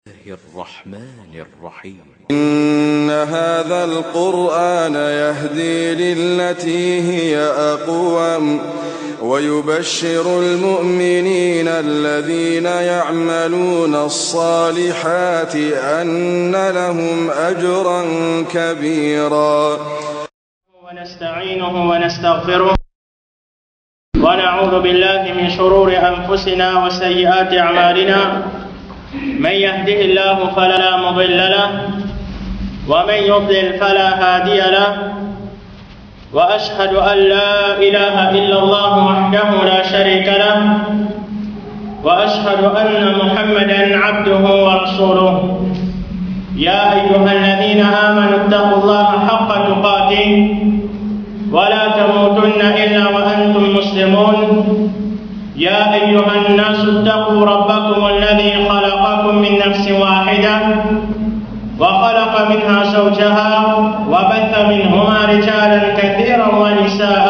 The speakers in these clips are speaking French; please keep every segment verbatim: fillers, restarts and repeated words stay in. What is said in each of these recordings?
الله الرحمن الرحيم إن هذا القرآن يهدي للتي هي أقوم ويبشر المؤمنين الذين يعملون الصالحات أن لهم أجرا كبيرا. ونستعينه ونستغفره ونعوذ بالله من شرور أنفسنا وسيئات أعمالنا. من يهده الله فلا مضل له ومن يضلل فلا هادي له، وأشهد أن لا إله إلا الله وحده لا شريك له، وأشهد أن محمدا عبده ورسوله. يا أيها الذين آمنوا اتقوا الله حق تقاته ولا تموتن إلا وأنتم مسلمون. يا أيها الناس اتقوا ربكم الذي خلقكم من نفس واحدة وخلق منها زوجها وبث منهما رجالا كثيرا ونساء،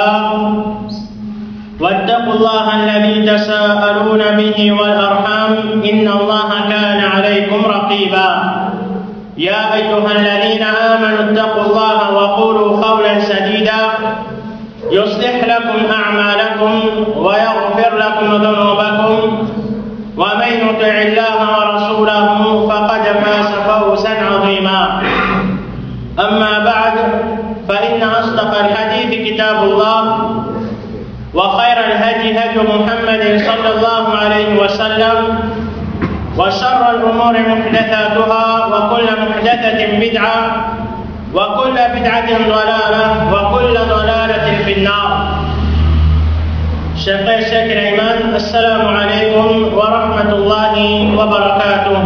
واتقوا الله الذي تساءلون به والأرحام إن الله كان عليكم رقيبا. يا أيها الذين آمنوا اتقوا الله وقولوا قولا سديدا يصلح لكم أعمالكم ويغفر لكم ذنوبكم، ومن يطع الله ورسوله فقد فاز فوزا عظيما. أما بعد، فإن أصدق الحديث كتاب الله، وخير الهدي هدي محمد صلى الله عليه وسلم، وشر الأمور محدثاتها، وكل محدثة بدعة، وكل بدعة ضلالة، وكل ضلالة في النار. Chers frères, chers Iman, assalamu alaikum wa rahmatullahi wa barakatuh.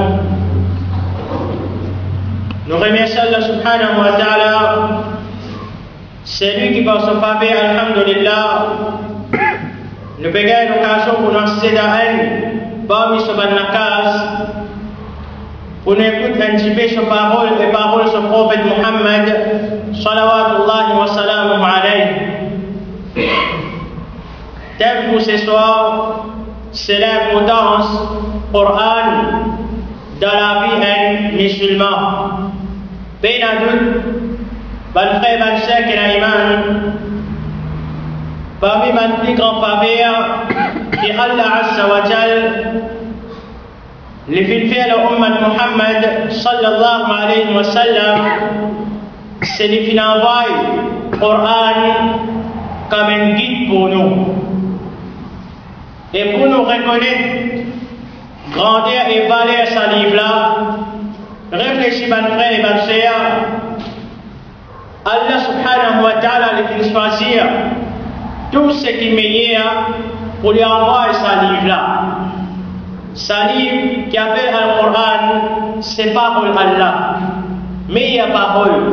Nous remercions Allah subhanahu wa ta'ala. C'est lui qui par son faveur, alhamdulillah, nous payons l'occasion pour nous céder à elle, parmi ce bannakas, pour nous écouter un petit peu ses paroles, les paroles de son prophète Muhammad, salawatullahi wa salamu alayhi. Thème pour ce soir, c'est l'importance du Coran dans la vie d'un musulman. Ben adout, ben frère, ben chèque et iman, parmi mes plus grands faveurs, qui Allah Azza wa Jal, les filles de l'Ummat Muhammad sallallahu alayhi wa sallam, c'est les filles envoient le Coran comme un guide pour nous. Et pour nous reconnaître grandeur et valeur ce livre-là, réfléchis, mes frères et mes sœurs, Allah subhanahu wa ta'ala les fait choisir tout ce qui est meilleur pour lui envoyer ce livre-là. Ce livre qui appelle le Coran, c'est parole d'Allah, meilleure parole.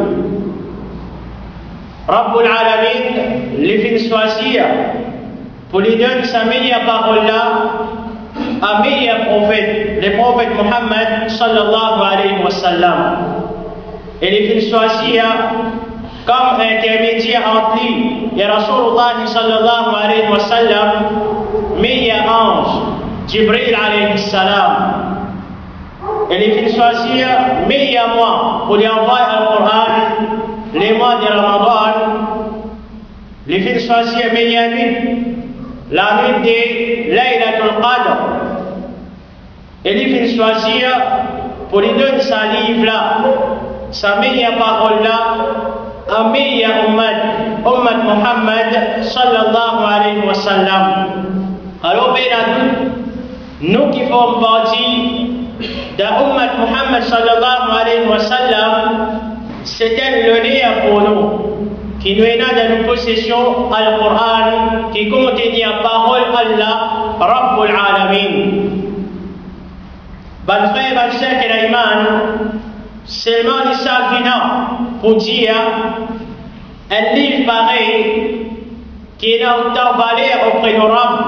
Rabbul Alamin les fait choisir pour lui donner sa meilleure parole-là à meilleur prophète, le prophète Muhammad sallallahu alayhi wa sallam. Et les fait choisir comme intermédiaire entre lui et Rasulullah sallallahu alayhi wa sallam, meilleur ange, Jibril alayhi salam. Et les fait choisir meilleur mois pour lui envoyer le Coran, les mois de Ramadan. Les fait choisir meilleure nuit, la nuit de Laylatul Qadr. Et il fait choisir pour lui donner sa livre-là, sa meilleure parole-là, à meilleure ummat, ummat Muhammad sallallahu alayhi wa sallam. Alors, ben nous qui formons partie de ummat Muhammad sallallahu alayhi wa sallam, c'est un honneur pour nous qui nous est dans nos possessions al Coran qui contient la parole Allah Rabbul Alamin. Ben frère, ben chèque et iman, seulement les savina pour dire un livre pareil qui n'a autant valeur auprès de Rabb.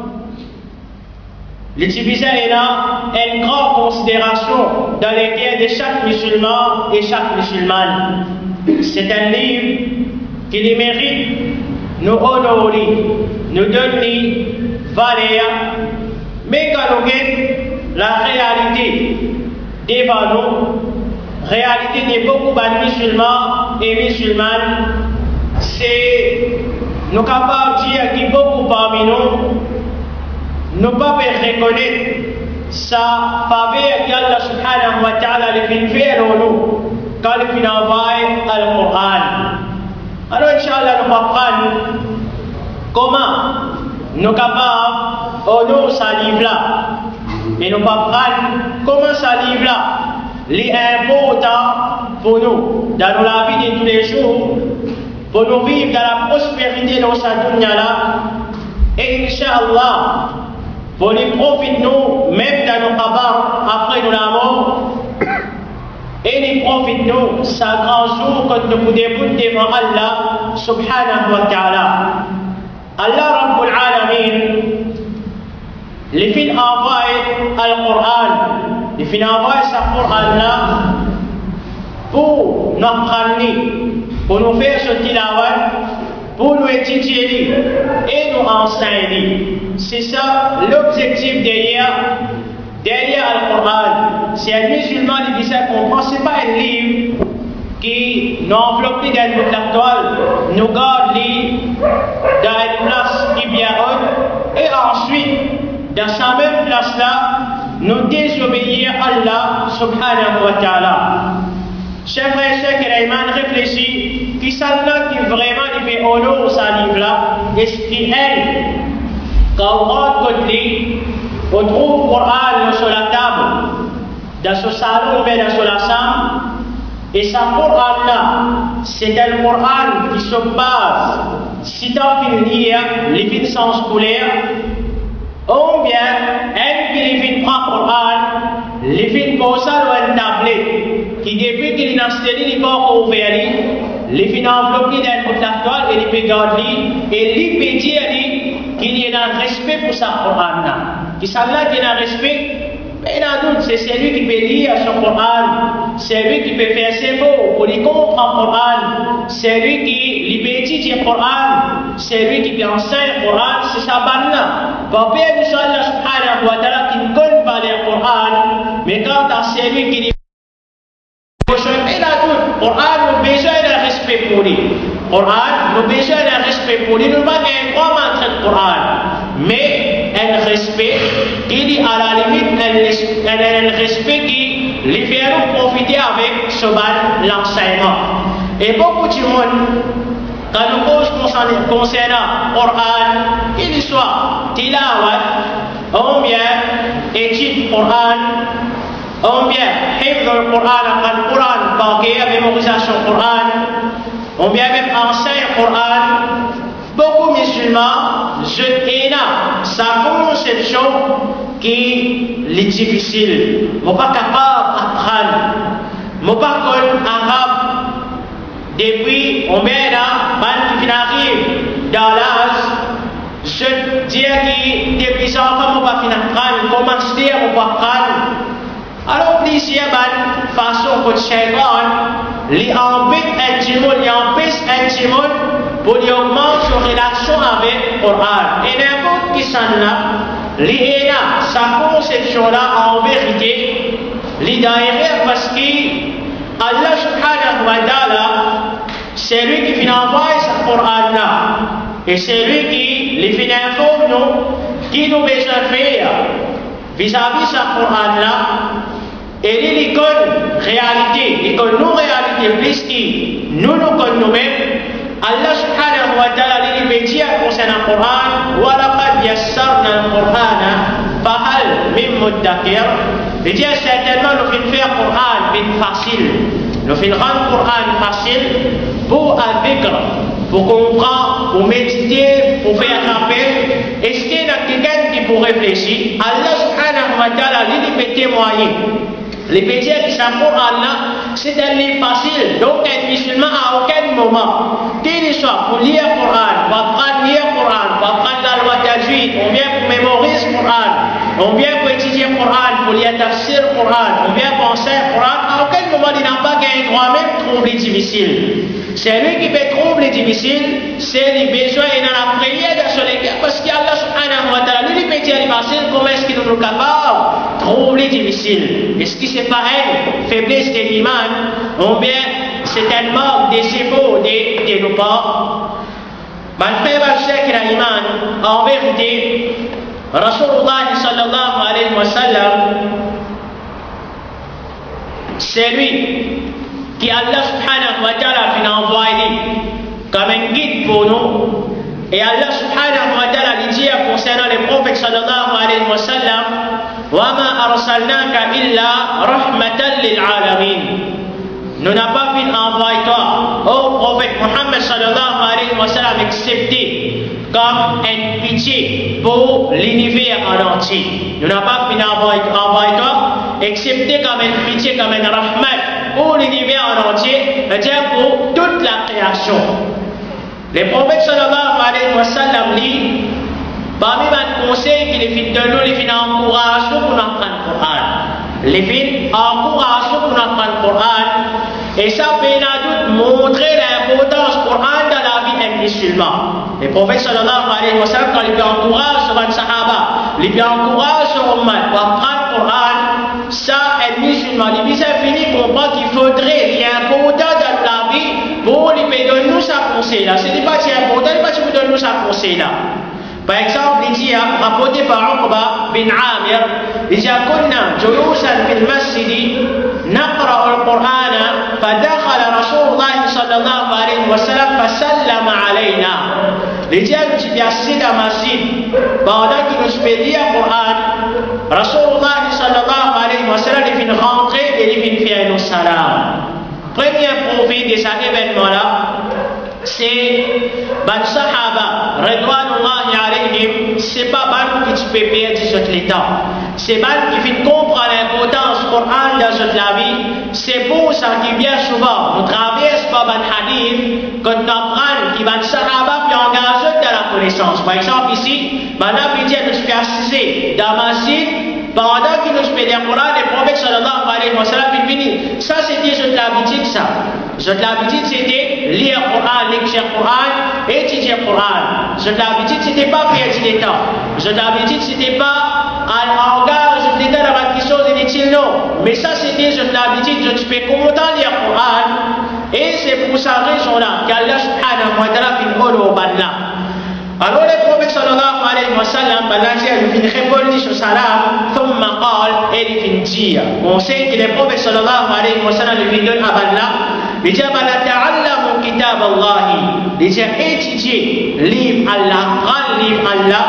L'utiliser est là une grande considération dans les cœurs de chaque musulman et chaque musulmane. C'est un livre qui les mérite, nous honorer, nous donner valeur, mais quand nous la réalité devant nous, réalité de beaucoup de musulmans et musulmanes, c'est nous capables de dire que beaucoup parmi nous ne peuvent pas reconnaître sa faveur qu'Allah subhanahu wa ta'ala les fait faire en nous quand il fait envoyer le Coran. Alors, Inch'Allah, nous allons prendre comment nous sommes capables d'honorer ce livre-là. Et nous allons prendre comment ce livre-là est important pour nous dans la vie de tous les jours, pour nous vivre dans la prospérité dans cette dunya-là. Et Inch'Allah, pour les profiter nous, même dans nos cabars, après nous la mort, et les profiter nous, c'est un grand jour quand nous débutons devant Allah subhanahu wa ta'ala. Allah Rabbul Alamin, les filles envoient le Coran, les filles envoient ce Coran-là pour nous apprendre, pour nous faire ce tilawat, pour nous étudier et nous enseigner. C'est ça l'objectif derrière, derrière le Coran. Si un musulman dit ça comprend, ce n'est pas un livre qui nous enveloppe dans une toile, nous garde dans une place qui est bien haute, et ensuite, dans cette même place-là, nous désobéir à Allah subhanahu wa ta'ala. Chers frères et sœurs, que l'Iman réfléchit, qui s'en qui vraiment lui fait honneur à ce livre-là, et ce qui est, quand on rentre côté, on trouve le Coran sur la table, dans ce salon, ou bien dans la chambre, et ce Coran-là, c'est un Coran qui se base, si tant qu'il y a les fins sans scolaire, ou bien, un qui les fins prend Coran, les fins posent ou un tablet, qui depuis qu'il est installé, il est encore ouvert, les fins enveloppées dans une toile, et il peut garder, et il peut dire qu'il y a un respect pour sa Coran-là. Qui s'en là qu'il y a un respect, mais il doute, c'est celui qui peut lire son Coran, c'est lui qui peut faire ses mots pour lui comprendre le Coran, c'est lui qui lui peut étudier le Coran, c'est lui qui peut enseigner le Coran, c'est sa banne. Papa, Inch'Allah subhanahu wa ta'ala, qui ne connaît pas le Coran, mais quand c'est lui qui dit, il a doute, le Coran, nous avons besoin d'un respect pour lui. Le Coran, nous avons besoin d'un respect pour lui. Nous n'avons pas un droit d'entrer le Coran, mais un respect qui dit à la limite, un, un respect qui les fait nous profiter avec ce bal l'enseignement. Et beaucoup de monde, quand nous posons concernant le Coran, qu'il soit tilawat, ou bien étude Coran, ou bien hifz le Coran, le Coran, banquet, mémorisation Coran, ou bien même enseigne le Coran. Beaucoup de musulmans, je n'ai pas sa conception qui est difficile. Je ne suis pas capable d'apprendre. Je ne suis pas comme arabe. Depuis, on met là, quand il arrive dans l'âge, je dis que depuis ça, on ne peut pas apprendre. Comment se dire, on ne peut pas apprendre. Alors, ici, il y a une façon que le shaitan, il embête un petit monde, il empêche un petit monde pour lui augmenter sa relation avec le Coran. Et n'importe qui s'en a, il a sa conception-là en vérité, il derrière parce que Allah subhanahu wa ta'ala, c'est lui qui finit envoyer ce Coran-là. Et c'est lui qui les finit informer nous, qui nous besoin de faire vis-à-vis ce Coran-là. Et il y a une réalité, il y a une réalité plus que nous nous connaissons nous-mêmes. Allah subhanahu wa ta'ala il dit concernant le Coran, وَلَقَدْ يَسَّرْنَا الْقُرْآنَ فَهَلْ مِن مُدَّكِرٍ. Il dit certainement nous faisons faire le Coran facile, nous faisons rendre le Coran facile pour adhikr, pour comprendre, pour méditer, pour faire rappel. Est-ce qu'il y a quelqu'un qui peut réfléchir? Allah subhanahu wa ta'ala il peut témoigner. Les pétiers qui s'apportent à Allah, c'est un livre facile. Donc, un musulman à aucun moment, qu'il soit pour lire le Coran, pour apprendre à lire le Coran, pour apprendre la loi tajwid, on vient pour mémoriser le Coran, on vient pour étudier le Coran, pour lire tafsir le Coran, on vient pour enseigner le Coran, à aucun moment il n'a pas gagné droit même trouble difficile. C'est lui qui fait trouble difficile, c'est les besoins et dans la prière de ce parce qu'Allah subhanahu wa ta'ala, lui, il dire facile, comment est-ce que nous sommes capables de trouver difficile? Est-ce que c'est pas une faiblesse de l'iman, ou bien c'est un manque des défauts de, de nos pas? Ben, frère, je sais que l'iman, en vérité, Rasulullah sallallahu alayhi wa sallam, c'est lui qui Allah subhanahu wa ta'ala a envoyé comme un guide pour nous. Et Allah subhanahu wa ta'ala dit concernant les prophètes sallallahu alayhi wa sallam, وَمَا أَرْسَلْنَاكَ إِلَّا رَحْمَةً لِلْعَالَمِينَ. Nous n'avons pas vu envoyer toi, ô prophète Muhammad sallallahu alayhi wa sallam, excepté comme une pitié pour l'univers en entier. Nous n'avons pas vu envoyer toi, excepté comme une pitié, comme une rahmat pour l'univers en entier, c'est-à-dire pour toute la création. Les prophètes sallallahu alayhi wa sallam disent, parmi les conseils qu'il fait de nous, les fins encouragent pour nous apprendre le Coran. Les fins encouragent pour nous apprendre le Coran. Et ça peut nous montrer l'importance du Coran dans la vie d'un musulman. Les prophètes sallallahu alayhi wa sallam, quand ils encouragent sur les sahaba, ils encouragent sur l'umma pour apprendre le Coran, ça, un musulman, il dit, c'est fini, comprend qu'il faudrait, il est important dans la vie pour lui donner nous sa conseil là. Ce n'est pas si important, il n'est pas si vous donnez nous sa conseil là. Par exemple, il dit, rapporté par Uqba bin Amir, il dit, كنا جلوسا في المسجد نقرأ القرآن فدخل رسول الله صلى الله عليه وسلم فسلم علينا. Il dit, nous étions assis dans la masjid pendant qu'il nous fait lire le Coran. Rasulullah sallallahu alayhi wa sallam il vient rentrer et il vient faire nos salam. Premier profit de cet événement-là, c'est ban sahaba radwanullahi alayhim, c'est pas ban qui tu peux perdre sur le temps, c'est ban qui fait comprendre l'importance du Coran dans notre vie. C'est pour ça que bien souvent nous traversons par ban hadith quand nous apprenons que ban sahaba puis engagé dans la connaissance. Par exemple ici, ban abidien nous fait assister dans la masjid pendant qu'il nous fait le Coran, le prophète sallallahu alayhi wa sallam il finit. Ça c'était notre habitude ça. Notre habitude c'était lire le Coran, lecture le Coran, étudier le Coran. Notre habitude c'était pas perdre du temps. Notre habitude c'était pas engagé du temps dans quelque chose inutile non. Mais ça c'était notre habitude, je fais content lire le Coran. Et c'est pour cette raison-là qu'Allah subhanahu wa ta'ala fait le au banla. Alors le prophète sallallahu alayhi wa sallam, il vient répondre sur salam, ثم قال, et il vient dire, on sait que le prophète sallallahu alayhi wa sallam il vient donner à banla, il dit, ta'allamu kitab Allah, il dit, étudier livre Allah, grand livre Allah,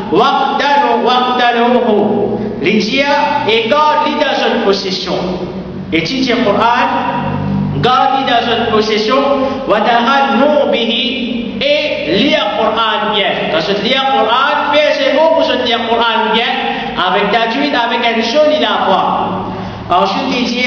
waqtanu waqtanuhu, il dit, et garde-le dans une possession, étudier le Coran, garde-le dans une possession, wa ta'annu bihi, et lire le Coran bien. Quand je lis le Coran, bien c'est bon pour se lire le Coran bien, avec d'habitude, avec un joli voix. Ensuite, il dit,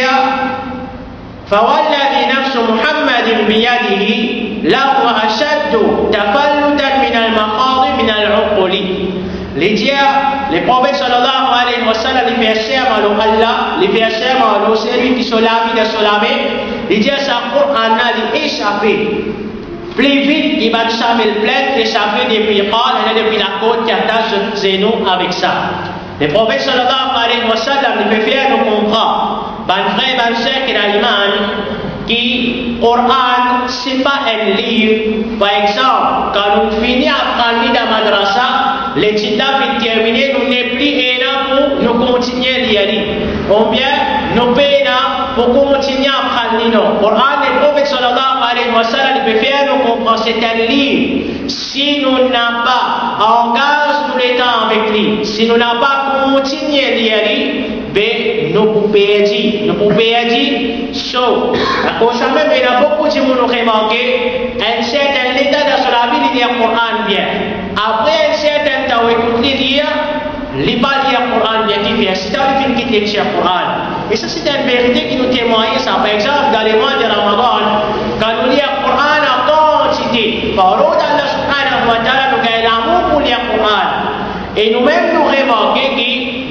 فوالذي نفس محمد بيده له أشد تفلتا من المخاض من العقل. Les dire, les prophètes sallallahu alayhi wa sallam, les versets à Allah, les versets à Allah, c'est lui qui se lave, il se lave, les dire, ça Coran a échappé. Plus vite, il va jamais le plaît, échapper depuis Qal, depuis la côte qui attache Zéno avec ça. Les prophètes sallallahu alayhi wa sallam, ils peuvent faire nous comprendre. Ben frère, ben sœur, qui a l'iman, qui, Coran, c'est pas un livre. Par exemple, quand nous finissons à prendre dans la madrasa, l'étude est terminée, nous n'est plus un pour nous continuer à lire. Ou bien, nous payons pour continuer à prendre le Coran, les prophètes sallallahu alayhi wa sallam, ils peuvent faire nous comprendre. C'est un livre. Si nous n'avons pas engagé tout le temps avec lui, si nous n'avons pas continué à lire, ben, nous pouvons perdre. Nous pouvons perdre. So, à cause de même, il y a beaucoup de gens qui ont remarqué un certain état dans la vie, il y a le Coran bien. Après un certain temps, écoute les lire, les pas lire le Coran bien qui vient. C'est un film qui lit le Coran. Et ça, c'est une vérité qui nous témoigne ça. Par exemple, dans les mois de Ramadan, quand nous lisons le Coran en quantité, par l'eau d'Allah subhanahu wa ta'ala, nous gagnons l'amour pour lire le Coran. Et nous-mêmes, nous remarquons que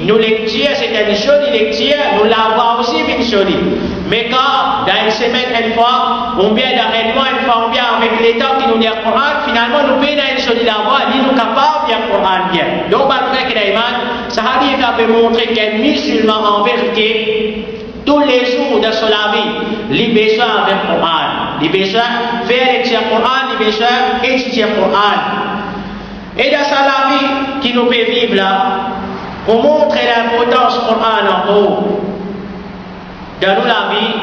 nous lecture, c'est une jolie lecture, nous l'avons aussi une jolie. Mais quand, dans une semaine, une fois, on vient dans un mois, une fois, on vient avec l'État qui nous lit le Coran, finalement, nous payons dans une jolie la voix, nous sommes capables de lire le Coran bien. Donc, malgré que l'Iman, ça arrive à montrer qu'un musulman, en vérité, tous les jours de son vie, il a besoin avec le Coran. Il a besoin de faire lecture le Coran, il a besoin d'étudier le Coran. Et dans sa vie qui nous fait vivre là, pour montrer l'importance du Coran en haut, dans la vie,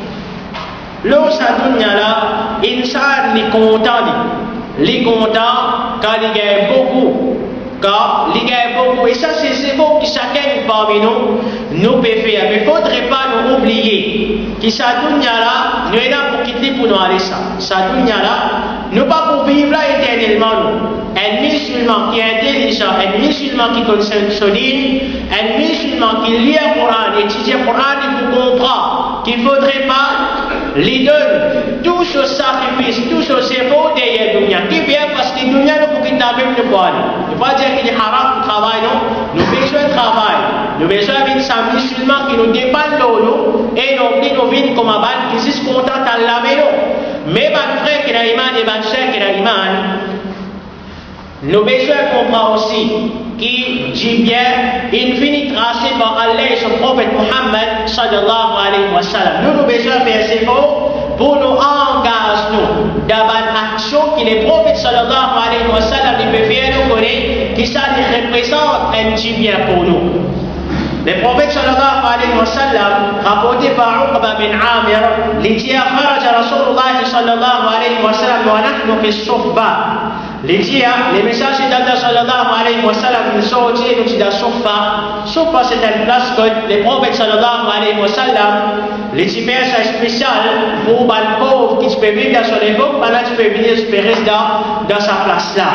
l'eau sa dunya là, insan est content, il est content quand il gagne beaucoup. Car il gagne beaucoup, et ça c'est bon que chacun parmi nous nous peut faire. Mais il ne faudrait pas nous oublier que sa dunya là, nous sommes là pour quitter pour nous aller ça. Sa dunya là, nous pas pour vivre là éternellement. Un musulman qui est intelligent, un musulman qui connaît solide, un musulman qui lit le Coran, étudie le Coran, il faut comprendre qu'il ne faudrait pas lui donner tout ce sacrifice, tout ce effort derrière la dunya. Qui vient parce que la dunya nous faut qu'il t'amène le Coran. Il ne faut pas dire qu'il est haram le travail, non. Nous avons besoin de travail. Nous avons besoin d'un musulman qui nous dépanne l'eau et non plus nous vînes comme un ban qui sont contents d'Allah. Mais mon frère qui a l'iman et mon frère qui a l'iman, nous avons besoin de comprendre aussi qui dit bien, il finit tracé par Allah et son prophète Muhammad sallallahu alayhi wa sallam. Nous avons besoin de faire ces mots pour nous engager nous dans une action que les prophètes sallallahu alayhi wa sallam peuvent faire nous connaître, qui ça représente un petit bien pour nous. Le prophète sallallahu alayhi wa sallam, rapporté par Uqba bin Amir, il dit kharaja Rasulullah sallallahu alayhi wa sallam wa nahnu fi as-suhba. Il dit les messages d'Allah sallallahu alayhi wa sallam nous sont sortis nous dit dans Suhba. Suhba c'est une place que les prophètes sallallahu alayhi wa sallam, les types spécial pour les pauvres qui peuvent vivre dans son époque, pendant qu'ils peuvent venir se faire dans, dans sa place là.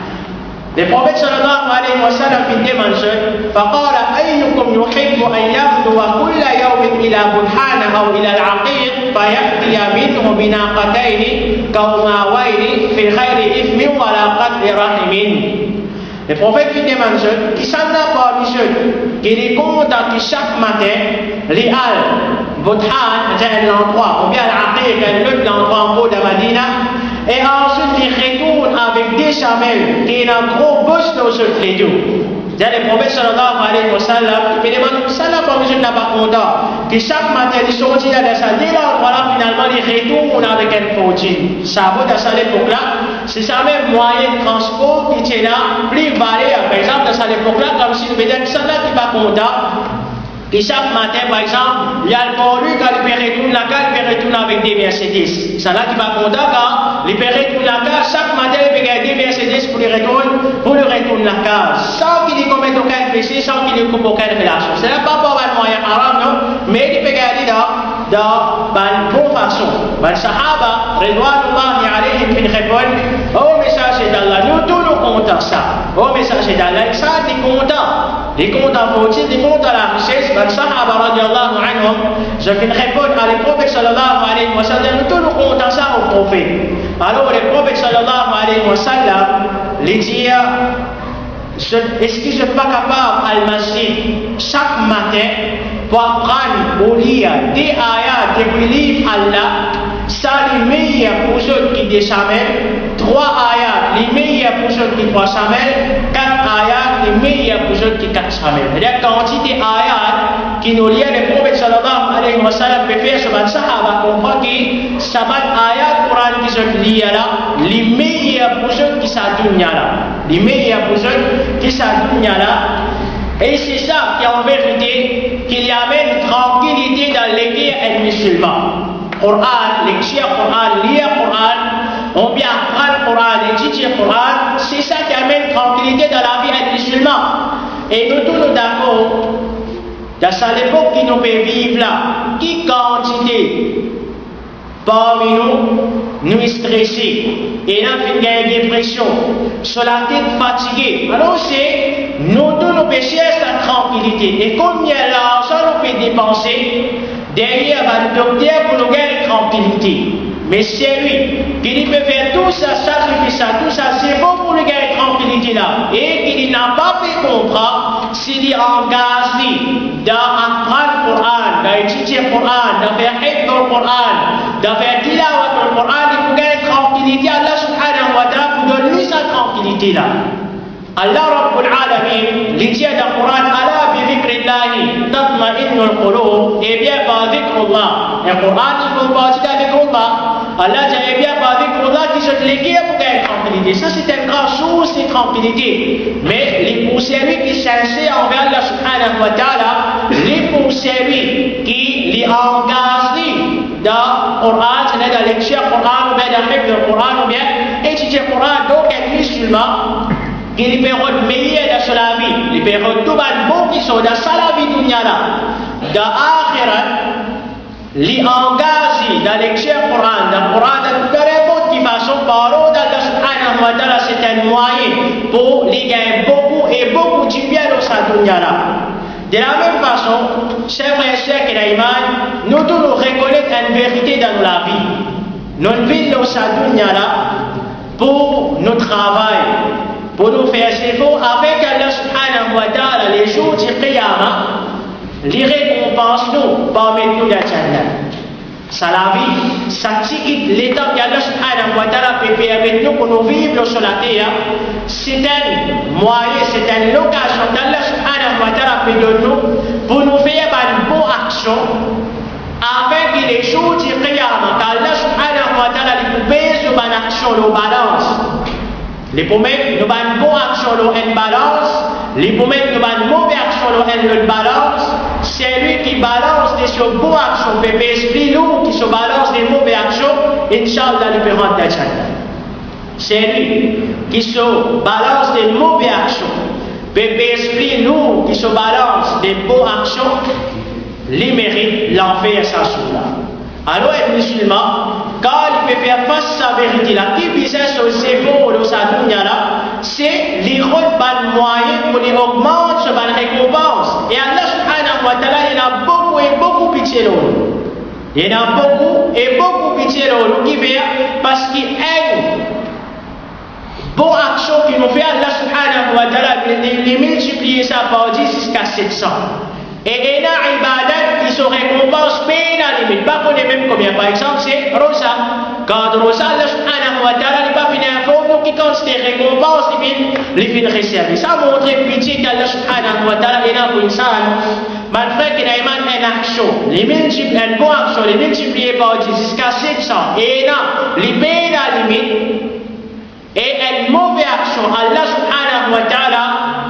Le prophète sallallahu alayhi wa sallam fit demander, فقال أيكم يحب أن يغدو كل يوم إلى برهان أو إلى العقيق فيأتي منه بناقتين كوماوين في خير إثم ولا قتل رحم. Le prophète fit demander, qui s'en a parmi ceux qui les comptent qui chaque matin, les halles, Burhan, c'est un endroit, ou bien l'Aqiq, un autre endroit en haut de Madina. Et ensuite, il retourne avec des chamelles qui ont un gros bus dans ce tréteau. C'est-à-dire, le prophète sallallahu alayhi wa sallam, il demande, ça n'a pas besoin de pas content, que chaque matin, il sortit dans la salle, dès l'endroit-là, finalement, il retourne avec une fortune. Ça vaut dans cette époque-là, c'est ça même moyen de transport qui était là, plus varié, par exemple, dans cette époque-là, comme si nous vedions ça là qui n'est pas content. Et chaque matin, par exemple, il y a le morlu quand il peut retourner la case, il peut retourner avec des Mercedes. Ça là qui va content quand il peut retourner la case, chaque matin il peut gagner des Mercedes pour le retourner, pour le retourner la case. Sans qu'il y commette aucun péché, sans qu'il y coupe aucune relation. Ce n'est pas pour un moyen haram, non, mais il peut gagner dans, dans une bonne façon. Les Sahaba, Ridwanullahi alayhim, ils répondent, oh messager d'Allah, nous tous nous comptons ça. Oh messager d'Allah, ça, il est content. Il est content pour il est content la richesse. Les Sahaba radiallahu anhum, je vais répondre à les prophètes sallallahu alayhi wa sallam, nous tous nous comptons ça au prophète. Alors les prophètes sallallahu alayhi wa sallam, les dire, est-ce que je ne suis pas capable à le masjid chaque matin pour apprendre ou lire des ayats, des livres Allah, ça les meilleurs pour ceux qui des chamelles, trois ayats les meilleurs pour ceux qui trois chamelles, quatre ayats les meilleurs pour ceux qui quatre chamelles. C'est-à-dire quantité ayats qui nous lient les prophètes sallallahu alayhi wa sallam peut faire sur le sahaba comprend que ça va ayats Coran qui se lient là, les meilleurs pour ceux qui s'adonnent là, les meilleurs pour ceux qui s'adonnent là. Et c'est ça qui en vérité qu'il y amène tranquillité dans les guerres musulmans. Coran, lecture Coran, lire Coran, on bien apprendre Coran, étudier Coran, c'est ça qui amène tranquillité dans la vie des musulmans. Et nous tous nous d'accord, dans cette époque qui nous peut vivre là, qui quantité parmi nous, nous stressés, et là, on fait une dépression, sur la tête fatiguée. Alors c'est, nous tous nous péchons cette tranquillité. Et combien d'argent nous peut dépenser derrière le docteur pour nous gagner tranquillité. Mais c'est lui qui peut faire tout ça, sacrifice ça, tout ça, c'est bon pour nous gagner tranquillité là. Et qui il n'a pas fait comprendre s'il est engagé d'apprendre le Coran, d'étudier le Coran, de faire hifz le Coran, de faire tilawat le Coran, il faut gagner tranquillité. Allah subhanahu wa ta'ala vous donne lui sa tranquillité là. Allah Rabbul Alamin, il dit dans le Coran, Allah bi dhikrillahi tatma'innul qulub, et bien par dhikrullah. Le Coran, il faut partir de dhikrullah. Allah dit, eh bien par dhikrullah, qui se délégué pour gagner tranquillité. Ça, c'est une grande chose, c'est tranquillité. Mais les pour celui qui s'insère envers Allah subhanahu wa ta'ala, les pour celui qui les engage dans le Coran, c'est-à-dire dans la lecture du Coran, ou bien dans le hifz du Coran, ou bien étudier le Coran, donc un musulman, qui est les périodes meilleures de la vie, les périodes tout bon qui sont dans la vie dunya là, dans l'akhirat, les engagés dans la lecture du Coran, dans le Coran, dans toute n'importe qui façon, parole d'Allah subhanahu wa ta'ala, c'est un moyen pour les gagner beaucoup et beaucoup du bien dans sa dunya là. De la même façon, chers frères et sœurs qui ont nous tous nous reconnaissons une vérité dans la vie. Nous vivons dans sa dunya là pour notre travail, pour nous faire ses efforts avec Allah subhanahu wa ta'ala les jours du Qiyamah, les récompenses nous permettent nous d'être là. Ça la vie, ça tique l'état qu'Allah subhanahu wa ta'ala peut permettre nous pour nous vivre sur la terre. C'est un moyen, c'est une occasion qu'Allah subhanahu wa ta'ala peut donner nous pour nous faire une bonne action avec les jours du Qiyamah. Qu'Allah subhanahu wa ta'ala nous pèse sur une action, nous balance. Les pommettes, nous avons une bonne action, nous avons une balance. Les pommettes, nous avons une mauvaise action, nous avons une balance. C'est lui qui balance des bonnes actions, bébé esprit lourd, qui se balance des mauvaises actions, Inch'Allah, il peut rentrer dans Jannah. C'est lui qui se balance des mauvaises actions, bébé esprit lourd, qui se balance des bonnes actions, il mérite l'enfer sans cela. Alors, un musulman, quand il peut faire face à sa vérité, la qui vise sur ses mots de sa dunya là, c'est les bonnes moyens pour les augmenter sur la récompense. Et Allah subhanahu wa ta'ala, il y en a beaucoup et beaucoup pitié de nous. Il y en a beaucoup et beaucoup pitié de nous qui vient parce qu'il aime bonne action qu'il nous fait Allah subhanahu wa ta'ala, il multiplier ça par dix jusqu'à sept cents. Et il y a ibadat qui se récompense bien à la limite. Pas qu'on est même combien. Par exemple, c'est Rosa. Quand Rosa, Allah subhanahu wa ta'ala n'est pas fini un fond, donc il compte ces récompenses, il finit réservé. Ça montre pitié qu'Allah subhanahu wa ta'ala est là pour une salle. Man frère qui a une action, les multiplier, une bonne action, les multiplier par dix jusqu'à sept cents. Et il y a les bien à la limite. Et une mauvaise action, Allah subhanahu wa ta'ala,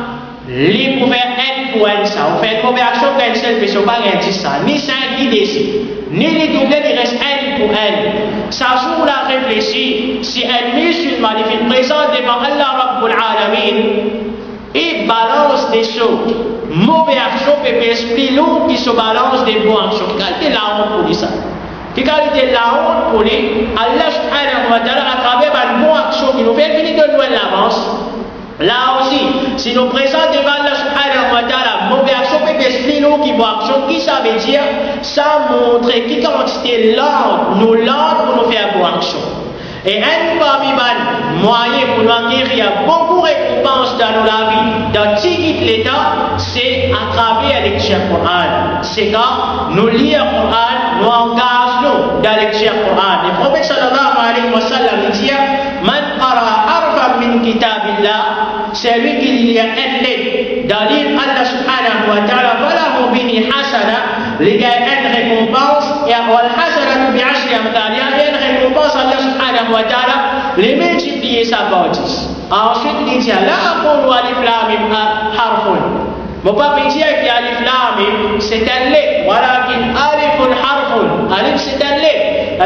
les pouvait être pour un ça. On fait une mauvaise action pour un seul, mais ce n'est pas un dix ça. Ni cinq, ni dix. Ni les doublés, il reste un pour un. Ça joue la réfléchir. Si un musulman est présent devant Allah Rabbul Alamin, il balance des choses. Mauvaise action, peut esprit lourd qui se balance des bonnes actions. Quelle est la honte pour ça? Quelle est la honte pour lui? Allah subhanahu wa ta'ala, à travers une bonne action qui nous fait venir de nous l'avance. Là aussi, si nous présentons devant Allah subhanahu wa ta'ala, mauvaise action, peut esprit lourd qui voit action, qui ça veut dire? Ça montre qui quantité lente, nous lente pour nous faire bonne action. Et un parmi les moyens pour nous acquérir beaucoup de récompenses dans la vie, dans tout l'État, c'est à travers la lecture du Coran. C'est quand nous lisons le Coran, nous engageons dans la lecture du Coran. Le prophète sallallahu alayhi wa sallam dit, Man qara harfan min kitabillah, c'est lui qui lit un livre dans le livre Allah subhanahu wa ta'ala, falahu bihi hasana, les gars une récompense, et al hasana bi ashri amthaliha, il y a une récompense Allah subhanahu wa ta'ala, les multiplier sa bâtisse. Ensuite, il dit, là, pour alif lam mim harfun. Mon papa dit que alif lam mim, c'est un lettre. Voilà, alifun harfun. Alif, c'est un lettre.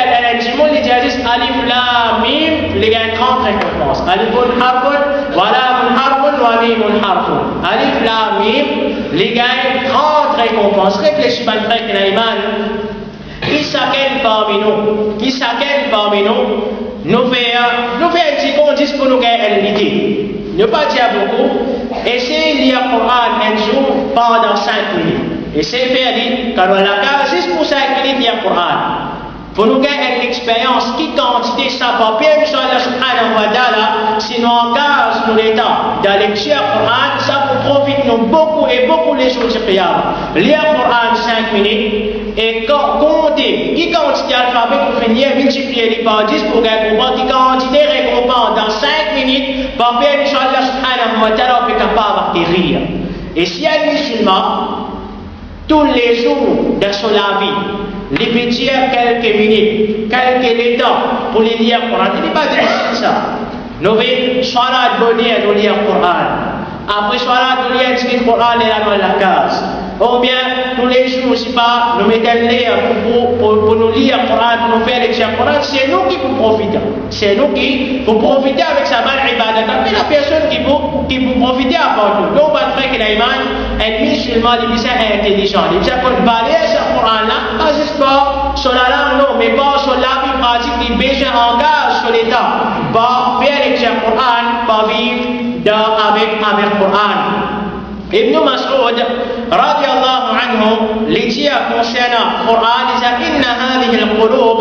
Il dit, alif lam mim, il y a trente récompenses. Alifun harfun, voilà, harfun, wa mimun harfun. Alif lam mim, il y a trente récompenses. Réfléchis, mal frère, que l'aiman. Qui s'appelle parmi nous, qui s'appelle parmi nous, nous fait nous fait un petit condice pour nous gagner l'idée. Ne pas dire beaucoup. Essayez de lire le Coran un jour pendant cinq minutes. Essayez de faire lire, car on a six pour cinq minutes lire le Coran. Pour nous gagner une expérience qui quantité ça va bien Allah subhanahu wa ta'ala si nous engageons nous l'état dans la lecture Coran ça vous profite nous beaucoup et beaucoup les jours du Qiyam. Lire Coran cinq minutes et compter qui quantité alphabet pour finir multiplier les par dix pour gagner qui quantité récompense dans cinq minutes par bien Allah subhanahu wa ta'ala on est capable de rire. Et si un musulman tous les jours de son vie les petits quelques minutes, quelques temps pour les lire le Coran. Il n'est pas difficile ça. Nous venons Salat bonheur nous lire le Coran. Après Salat nous lire le Coran et là dans la case. Ou bien tous les jours, si pas, nous mettons le pour, pour, pour nous lire le Coran, pour nous faire lecture le Coran, c'est nous qui vous profitons. C'est nous qui vous profiter avec sa bonne ibadat. Mais la personne qui vous, qui vous profite à part nous. Donc, on va faire que l'Iman est musulman, il est intelligent. Il dit qu'on va lire ce Coran-là, pas juste pas sur la langue, non, mais pas sur la vie pratique, il besoin engage sur l'État. Pas faire lecture le Coran, pas vivre avec, avec le Coran. Ibn Mas'ud radiallahu anhu les dit concernant le Coran, il dit inna hadhihi al-qulub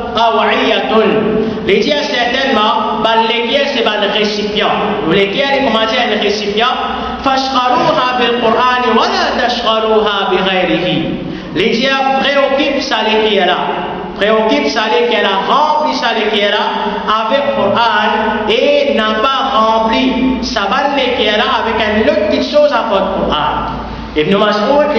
aw'iyatun. Les dit certainement lesquels c'est le récipient. Lesquels comment dire le récipient fashghaluha bil Coran wa la tashghaluha bi ghayrihi. Les dit préoccupe ça les qui est là. Préoccupe ça les qui est là, remplit ça les qui est là avec le Coran et n'a pas rempli ça va les qui est là avec une autre petite chose à votre Coran. Ibn Mas'ud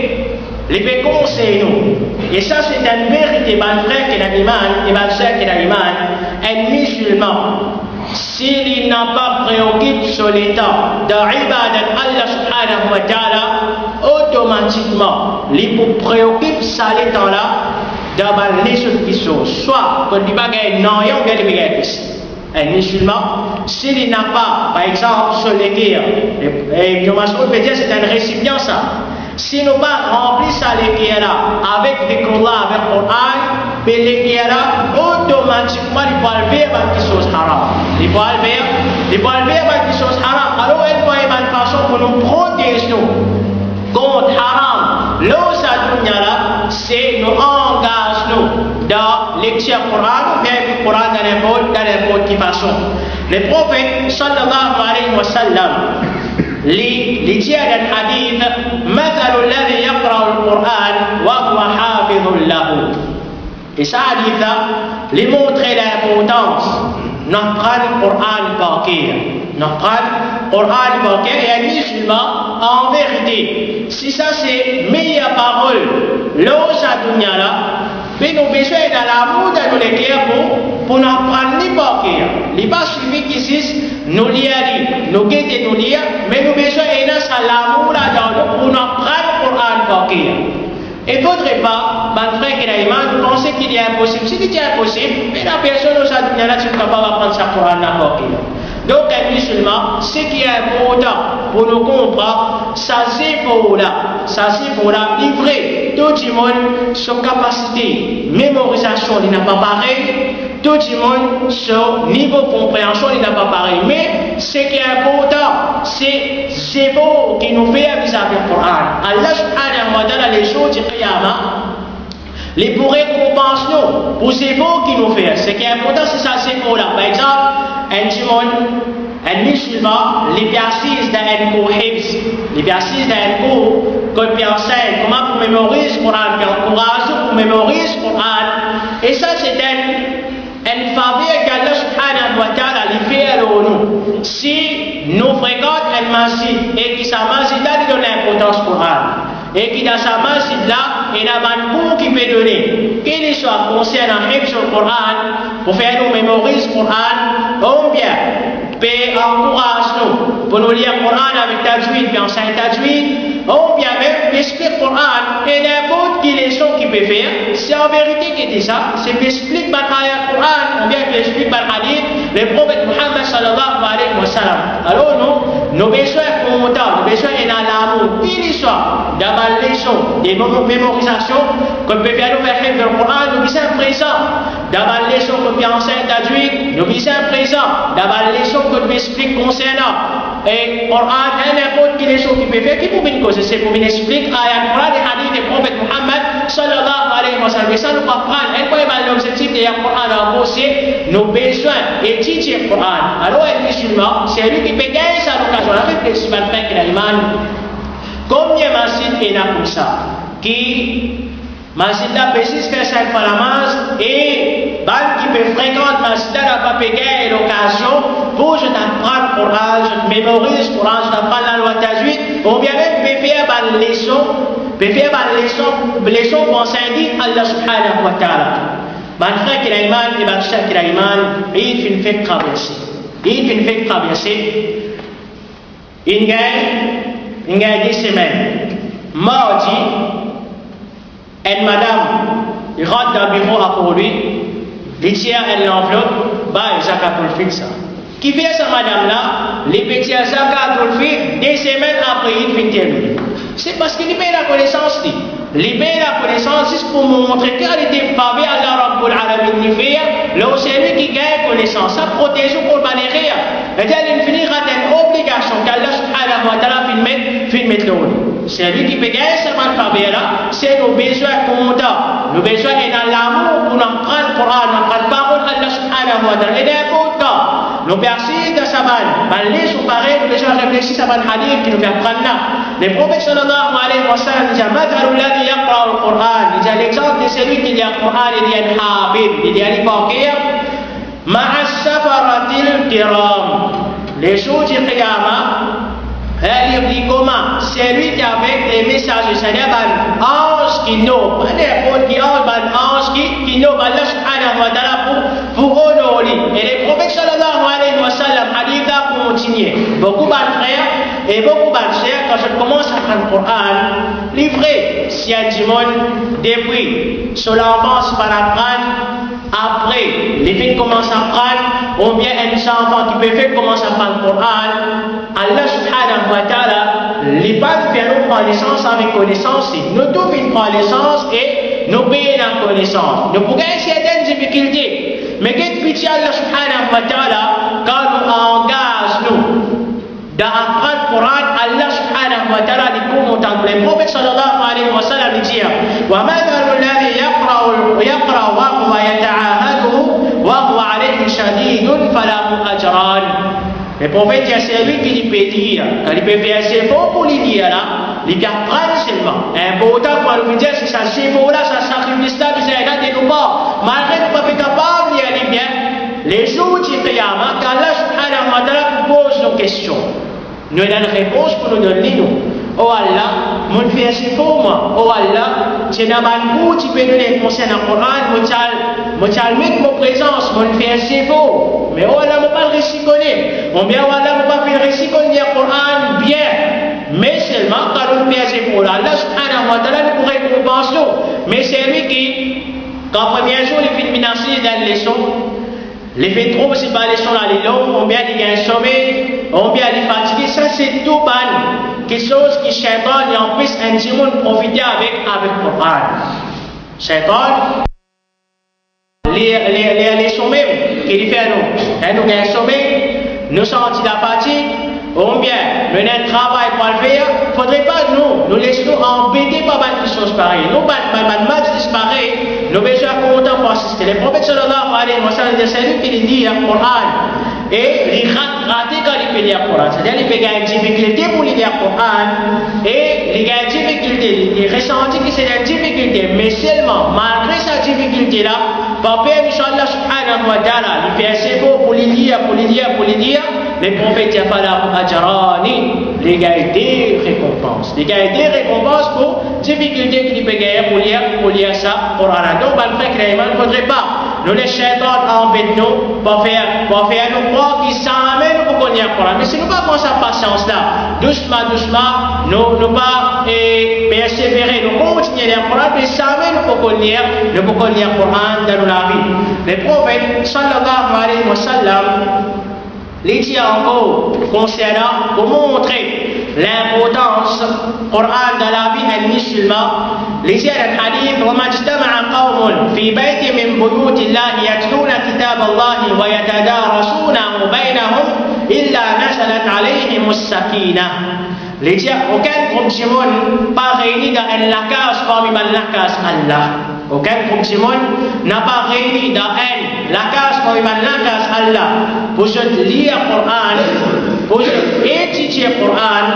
les fait conseiller nous. Et ça c'est une vérité, mon frère qui est l'iman et ma soeur qui est l'iman, un musulman. S'il n'a pas préoccupé sur l'état d'ibadat Allah subhanahu wa ta'ala, automatiquement, il préoccupe ça l'état-là d'avoir les autres choses. Soit, quand il va gagner non, il va gagner ici. Un musulman, s'il n'a pas, par exemple, sur les guerres, et Ibn Mas'ud veut dire c'est un récipient ça. Si nous pas rempli ça les guerres avec des Qur'an, avec le Coran, mais les guerres automatiquement ils vont faire des choses haram. Ils vont faire, ils vont faire des choses haram. Alors il faut une façon pour nous protéger contre haram. Là ça dunya là, c'est nous engage nous dans lecture Coran, bien le Coran dans les mots, dans les mots qui façon. Le prophète sallallahu alayhi wa sallam les dit dans le hadith مثل الذي يقرأ القرآن وهو حافظ له. Et ça hadith là, les montrer l'importance d'apprendre le Coran par cœur. D'apprendre le Coran par cœur et un musulman en vérité. Si ça c'est meilleure parole, là ça dunya là, mais nous besoin dans l'amour de nous les pour pour n'apprendre ni par cœur. Il n'est pas suffit qu'ici nous lire, nous guetter nous lire, mais nous besoin de l'amour là pour n'apprendre le Coran par cœur. Et il ne faudrait pas, mon frère qui est iman, vous pensez qu'il est impossible. Si c'est impossible, mais la personne au sein de la tu ne peux pas apprendre sa Coran n'importe qui. Donc, un musulman, ce qui est important pour nous comprendre, ça c'est pour là, ça c'est pour là, livrer tout le monde, son capacité, mémorisation, il n'a pas pareil, tout le monde, son niveau de compréhension, il n'a pas pareil. Mais ce qui est important, c'est c'est beau qui nous fait vis-à-vis du Coran. Allah subhanahu wa ta'ala, les jours du Qiyamah, les pour récompense nous, pour ces beaux qui nous fait. Ce qui est important, c'est ça, c'est beau là. Par exemple, un timon, un musulman, les assis dans un cours hibs, les assis dans un cours, qu'on peut enseigner, comment pour mémoriser le Coran, puis encourager pour mémoriser le Coran. Et ça, c'est un, un faveur qu'Allah subhanahu wa ta'ala lui fait à nous. Si nous fréquentons un masjid et que sa masjid a donné l'importance au Coran, et qui dans sa masjid là, il y a un cours qui peut donner, qu'il soit concernant le Coran, pour faire nous mémoriser le Coran, ou bien, peut encourager nous, pour nous lire le Coran avec tajwid, puis enseigner tajwid, ou bien même expliquer le Coran, et n'importe qui leçon qu'il peut faire, c'est en vérité qu'il dit ça, c'est qu'il explique par le Coran, ou bien qu'il explique par le hadith, le prophète Muhammad sallallahu alayhi wa sallam. Alors nous, nous besoin contents, nous besoin dans l'amour, qu'il soit dans la leçon, des mémorisations, qu'on peut faire nous faire le Coran, nous sommes présents, dans la leçon qu'on peut enseigner tajwid, nous sommes présents, dans la leçon qu'on peut expliquer concernant, et le Coran, n'importe quelle leçon qu'il peut faire, qui peut venir causer, c'est pour venir expliquer ayat Coran et hadith du prophète Muhammad sallallahu alayhi wa wa sallam. Ça nous apprend, et quoi l'objectif de l'Alcoran dans c'est nos besoins étudier le Coran. Alors, un musulman, c'est lui qui peut gagner sa occasion. La réflexion va faire qu'il a iman. Combien de masjid est là comme ça? Qui masjid là précise faire cinq fois la masse et ban qui peut fréquenter masjid là n'a pas gagner l'occasion pour je t'apprends le Coran, je mémorise le Coran, je t'apprends la loi tajwid, ou bien même peut faire une leçon, peut faire une leçon, leçon pour enseigner Allah subhanahu wa ta'ala. Ban frère qui a iman et ban frère qui a iman, il fait une fête traversée. Il fait une fête traversée. Il gagne, il gagne dix semaines. Mardi, une madame, il rentre dans le bureau pour lui, il tient l'enveloppe, bah, il zakatul fitr ça. Qui fait ça, madame-là, les petits zakatul fitr, des semaines après, il fait terminer. C'est parce qu'il paye la connaissance, il paye la connaissance juste pour me montrer qu'elle était pavée à la Rabbul Alamin ni fait, là où c'est lui qui gagne connaissance, ça protège pour le baléria. Et elle finira d'une obligation qu'Allah subhanahu wa ta'ala fait mettre le haut. C'est lui qui peut gagner ce mal pavé là, c'est nos besoins commandants. Nos besoins est dans l'amour pour nous prendre le Coran, nous prendre la parole d'Allah subhanahu wa ta'ala. Et n'importe quand, nous persistons dans sa balle, malgré son pareil, nous déjà réfléchissons à un hadith qui nous fait prendre là. Les prophètes sallallahu alayhi wa sallam disent Mathalu alladhi yaqra al-Qur'an. Il dit l'exemple de celui qui lit le Coran, il dit al-Habib, il dit al-Baqir, ma'a safaratil kiram. Les jours du Qiyamah, elle dit comment? C'est lui qui avec les messages, c'est-à-dire un ange qui nomme, n'importe qui ange, un ange qui, qui nomme Allah subhanahu wa ta'ala pour, pour honorer. Et les prophètes sallallahu alayhi wa sallam, hadith là pour continuer. Beaucoup de frères et beaucoup de sœurs, quand je commence à prendre le Coran, livré, si un dimon, depuis, sur l'enfance, par apprendre. Après, les filles commencent à prendre, ou bien un enfant qui peut faire commence à prendre le Coran, Allah subhanahu wa ta'ala, les pas faire nous prendre naissance avec connaissance, nous tous une prendre naissance et nous payer la connaissance. Nous pouvons certaines difficultés, mais qu'est-ce que Allah subhanahu wa ta'ala, quand nous engage nous d'apprendre le Coran, Allah subhanahu wa ta'ala dit pour monter. Le prophète sallallahu alayhi wa sallam dit wa mathalu alladhi yaqra'u yaqra wa huwa yata'ahadu wa huwa alayhi shadidun falahu ajran. Le prophète dit c'est lui qui peut dire, quand il peut faire ses mots pour lui dire là, il peut apprendre seulement. Un beau temps pour nous dire c'est ça, ces mots là, ça sacrifice là, c'est un de nous morts. Malgré nous pas capable d'y aller bien, les jours du Qiyamah, quand Allah subhanahu wa ta'ala pose nos questions. Nous avons une réponse pour nous donner, nous. Oh Allah, mon fils c'est pour moi. Oh Allah, tu n'as pas de goût, tu peux nous les conseils dans le Coran, mon tchalmik, mon présence, mon fils c'est pour. Mais oh Allah, je ne peux pas le réciconner. Ou bien oh Allah, je ne peux pas faire le réciconner le Coran bien. Mais seulement quand nous fils c'est pour Allah, subhanahu wa ta'ala, nous pourrons récompenser nous. Mais c'est lui qui, quand le premier jour, il fait financer dans les leçons, les fait trop, c'est pas les leçons dans les longs, on bien il y a un sommeil, on bien il est fatigué, ça c'est tout ban. Quelque chose qui Shaitan, et en plus un démon profiter avec, avec le Coran. Shaitan, les, les, les, les sommets qu'il fait à nous, et nous avons un sommeil, nous sentons la fatigue, ou bien mener un travail pour le faire, il ne faudrait pas nous, nous laisser embêter par des choses pareilles. Nous, par des matchs disparaît, nous besoin content pour assister. Le prophète sallallahu alayhi wa sallam, c'est lui qui dit le Coran. Et il rate quand il peut lire le Coran. C'est-à-dire qu'il peut gagner une difficulté pour lire le Coran. Et il gagne une difficulté, il ressentit que c'est une difficulté. Mais seulement, malgré cette difficulté-là, par permission d'Allah subhanahu wa ta'ala, il fait assez beau pour les lire, pour les lire, pour les lire. Les prophètes, il n'y a pas d'ajrani, les gars des récompenses. Les gars des récompenses pour difficultés qu'il peut gagner pour lire, pour lire ça, pour Allah. Donc, le fait qu'il ne faudrait pas nous les chaitans embêtent nous pour faire, pour faire nous croire qu'ils s'amènent pour connaître le Coran. Mais si nous ne pas prendre sa patience là, doucement, doucement, nous ne pas et persévérer, nous continuer le Coran, mais s'amènent pour connaître, nous pour connaître le Coran dans la vie. Les prophètes, sallallahu alayhi wa sallam, les dit encore concernant pour montrer l'importance du Coran dans la vie d'un musulman. Les dit un hadith وما اجتمع قوم في بيت من بيوت الله يتلون كتاب الله ويتدارسونه بينهم إلا نزلت عليهم السكينة. Les dit aucun groupe de monde pas réuni dans un lacage parmi les lacages Allah. Aucun groupe de monde n'a pas réuni dans elle la case comme la case Allah pour se lire le Coran, pour se étudier le Coran,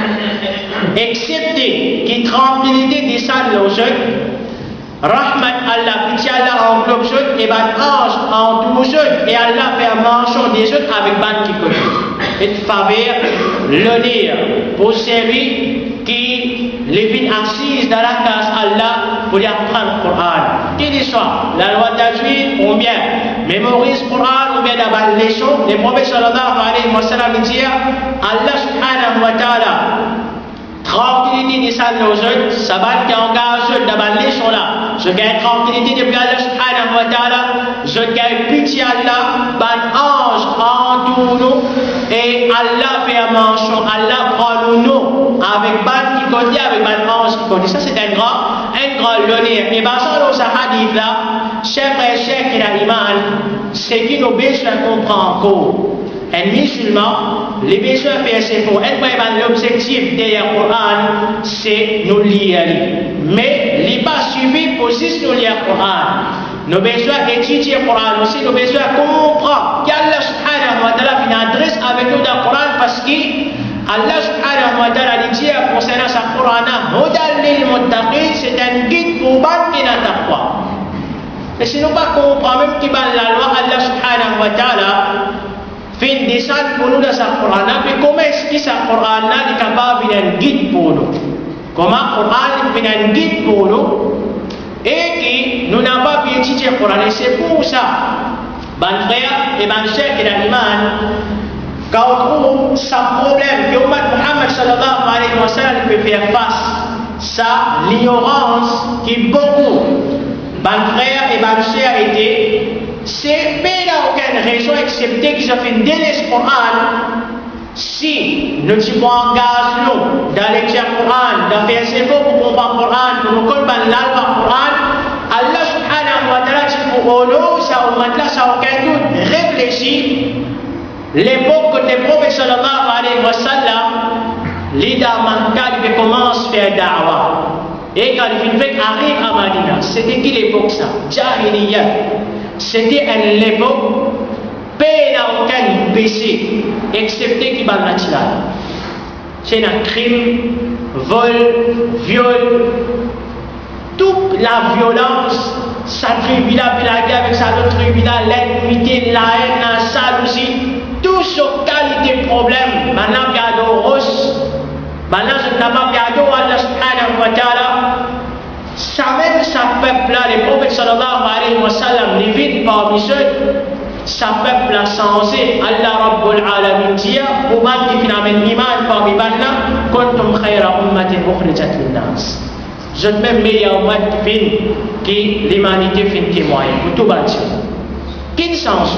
excepté qui tranquillité descend aux jeunes, Rahmat Allah, pitié Allah en club jeune, et ban ange en tout jeune, et Allah fait un manchon des jeunes avec ban qui connaît. Et faveur le lire pour celui qui les vit assise dans la case Allah pour y apprendre le Coran. Qu'il soit la loi d'Ajwid ou bien mémorise le Coran ou bien d'avoir les choses, les prophètes sallallahu alayhi wa sallam disent Allah subhanahu wa ta'ala tranquillité des salles aux jeunes, ça va qui engage d'avoir les choses là. Je gagne tranquillité depuis Allah subhanahu wa ta'ala, je gagne pitié Allah, ban ange en tout nous, et Allah fait un manchon, Allah prend le nom avec ban qui connaît, avec ban ange qui connaît. Ça c'est un grand, un grand l'honneur. Et bien ça dans ce hadith là, chers frères, chers qui ont l'iman, c'est qui nous besoin comprendre encore. Un musulman, les besoins faire c'est pour un l'objectif derrière le Coran, c'est nous lire. Mais il n'est pas suivi pour juste nous lire le Coran. Nous besoin étudier le Coran aussi, nous besoin comprendre qu'Allah subhanahu wa ta'ala fait une adresse avec nous dans le Coran parce que Allah subhanahu wa ta'ala dit concernant ce Coran, Hudan lil muttaqin, c'est un guide pour ban qui n'a pas. Et si nous ne comprenons pas même qui ban la loi, Allah subhanahu wa ta'ala fin descend pour nous dans ce Coran, mais comment est-ce que ce Coran est capable d'un guide pour nous? Comment le Coran est un guide pour nous? Et que nous n'avons pas pu étudier le Coran. Et c'est pour ça, mes frères et mes chers qui ont l'iman, quand on trouve ce problème que Muhammad sallallahu alayhi wa sallam peut faire face, ça, l'ignorance qui beaucoup, mes frères et mes chers étaient, c'est mais il n'y a aucune raison excepté qu'ils ont fait délaisser le Coran. Si nous nous engageons dans l'étude du Coran, dans faire ses mots pour comprendre le Coran, pour nous comprendre la loi du Coran, Allah subhanahu wa ta'ala dit pour nous, ça au maintenant, ça aucun doute, réfléchis. L'époque que les prophètes sallallahu alayhi wa sallam, l'Ida Manka, il commence à faire da'wah. Et quand il fait arrive à Madina, c'était qui l'époque ça? Jahiliya. C'était une époque, paix n'a aucun péché, excepté qui va le naturel. C'est un crime, vol, viol, toute la violence, sa tribu là, puis la guerre avec sa autre tribu là, l'ennemi, la haine, la jalousie, tout ce qualité de problème. Maintenant, il y a de roses. Maintenant, je n'ai pas perdu Allah subhanahu wa ta'ala. Ça même sa peuple là, les prophètes sallallahu alayhi wa sallam, les vides parmi eux, sa peuple a changé. Allah Rabbul Alamin dit, pour man qui finalement iman parmi banna, kuntum khayra ummatin ukhrijat lin-nas. Je ne même meilleur ummat qui l'humanité fait témoin pour tout bâtir. Qui change?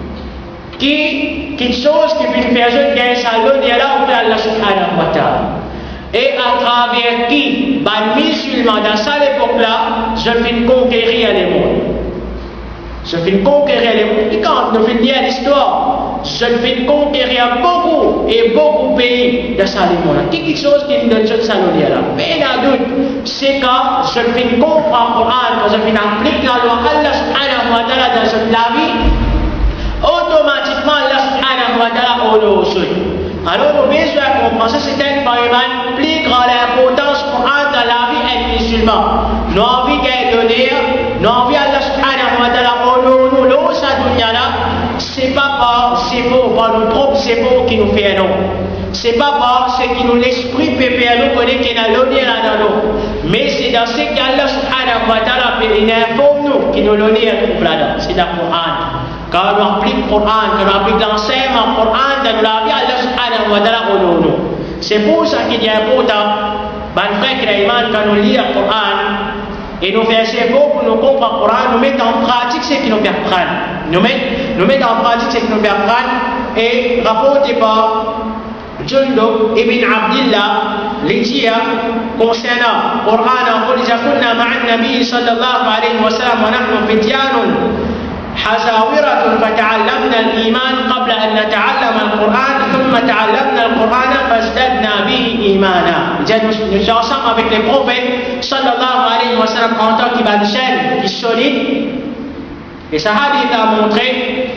Qui, qui chose qui fait faire jeune gagne sa lune et là où Allah subhanahu wa ta'ala. Et à travers qui, les musulmans dans cette époque-là, je vais conquérir les mondes. Je vais conquérir les mondes. Et quand nous faisons lire l'histoire, je vais conquérir beaucoup et beaucoup de pays dans cette époque-là. Quelque chose qui nous donne cette salutation là. Mais la doute, c'est quand je vais comprendre le Coran, quand je vais appliquer la loi Allah subhanahu wa ta'ala dans cette vie, automatiquement Allah subhanahu wa ta'ala honore aussi. Alors, nous besoin de comprendre ça, c'est un phénomène plus grand l'importance pour un dans la vie des musulmans. Nous avons envie de donner, nous avons envie Allah subhanahu wa ta'ala honore nous, l'eau, sa dunya là, c'est pas par c'est beau, par nos propres c'est beau qui nous fait un nom. C'est pas par ce qui nous l'esprit peut faire nous connaître qu'il a l'honneur là dans nous. Mais c'est dans ce qu'Allah subhanahu wa ta'ala il informe nous qui nous l'honneur trouve là-dedans. C'est dans le Coran. Quand on applique le Coran, quand on applique l'enseignement du Coran dans la vie, Allah subhanahu wa ta'ala honore nous. C'est pour ça qu'il est important, ben frère qui a iman, quand nous lisons le Coran, et nous faisons ce beau pour nous comprendre le Coran, nous mettons en pratique ce qui nous fait apprendre. Nous mettons, nous mettons en pratique ce qui nous fait apprendre, et rapporté par Jundub ibn Abdillah, les dire concernant le Coran, on dit, كنا مع النبي صلى الله عليه وسلم ونحن فتيان حزاورة فتعلمنا الإيمان قبل أن نتعلم القرآن ثم تعلمنا القرآن فازددنا به إيمانا. Nous sommes ensemble avec les prophètes sallallahu alayhi wa sallam en tant qu'il va une chaîne qui est solide. Et ça hadith a montré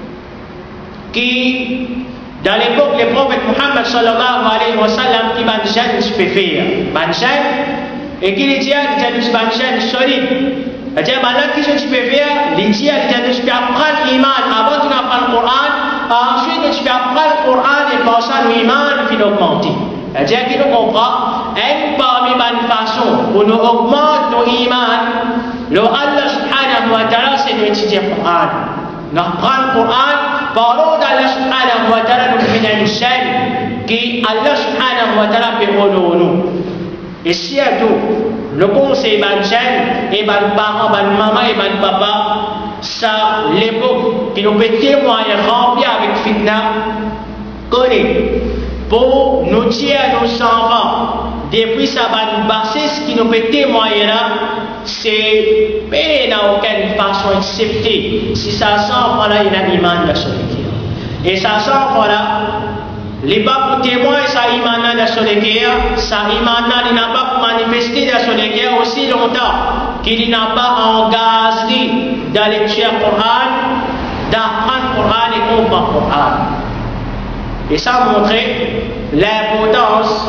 que dans l'époque les prophètes Muhammad sallallahu alayhi wa sallam qui va une chaîne se fait faire. Une chaîne et qui dit qu'il y a une chaîne solide. C'est-à-dire, maintenant, qu'est-ce que tu peux faire? Les dire, tu peux apprendre l'iman avant de apprendre le Coran. Ensuite, tu peux apprendre le Coran et passer à l'iman et puis l'augmenter. C'est-à-dire qu'il nous comprend, une parmi les façons pour nous augmenter nos iman, le Allah subhanahu wa ta'ala, c'est d'étudier le Coran. Nous apprenons le Coran, parlons d'Allah subhanahu wa ta'ala, nous faisons une chaîne qui Allah subhanahu wa ta'ala peut honorer nous. Et si à tout, le conseil ban chaîne, et ban parent, ban maman et ban papa, ça l'époque qui nous peut témoigner rempli avec fitna, connaît pour nous dire à nos enfants, depuis ça ban bassesse qui nous peut témoigner là, c'est peine à aucune façon acceptée. Si ça s'en là, il y a un iman de solitude. Et ça s'en là, les pas pour témoin, ça imana de son guerre, ça imana il n'a pas manifesté de son guerre aussi longtemps qu'il n'a pas engagé dans les lecture Coran, d'apprendre Coran et comprendre Coran. Et ça montre l'importance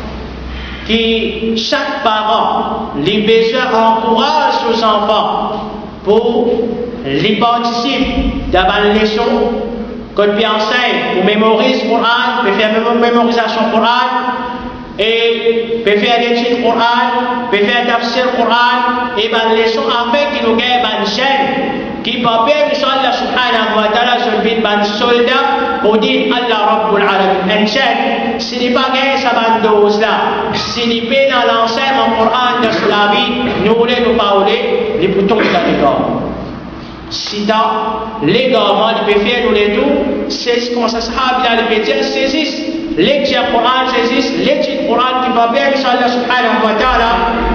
que chaque parent, les besoins encourage aux enfants pour les participer dans la leçon. Quand tu enseignes, ou mémorise le Coran, tu faire une mémorisation du Coran, et tu faire l'étude du Coran, tu faire tafsir du Coran, et une leçon afin qu'il nous gagne une chaîne qui peut permettre Allah subhanahu wa ta'ala sur le but d'un soldat pour dire Allah Rabbul Alamin. Une chaîne, si n'est pas gagné ça va dose là, si n'est pas dans l'enseignement du Coran de la vie, nous voulons nous parler, les boutons de l'école. Si dans les gouvernements, ils peuvent faire nous les tout, c'est comme ça, les médias saisissent, lecture Coran saisissent, l'étude Coran qui va bien, Inch'Allah subhanahu wa ta'ala,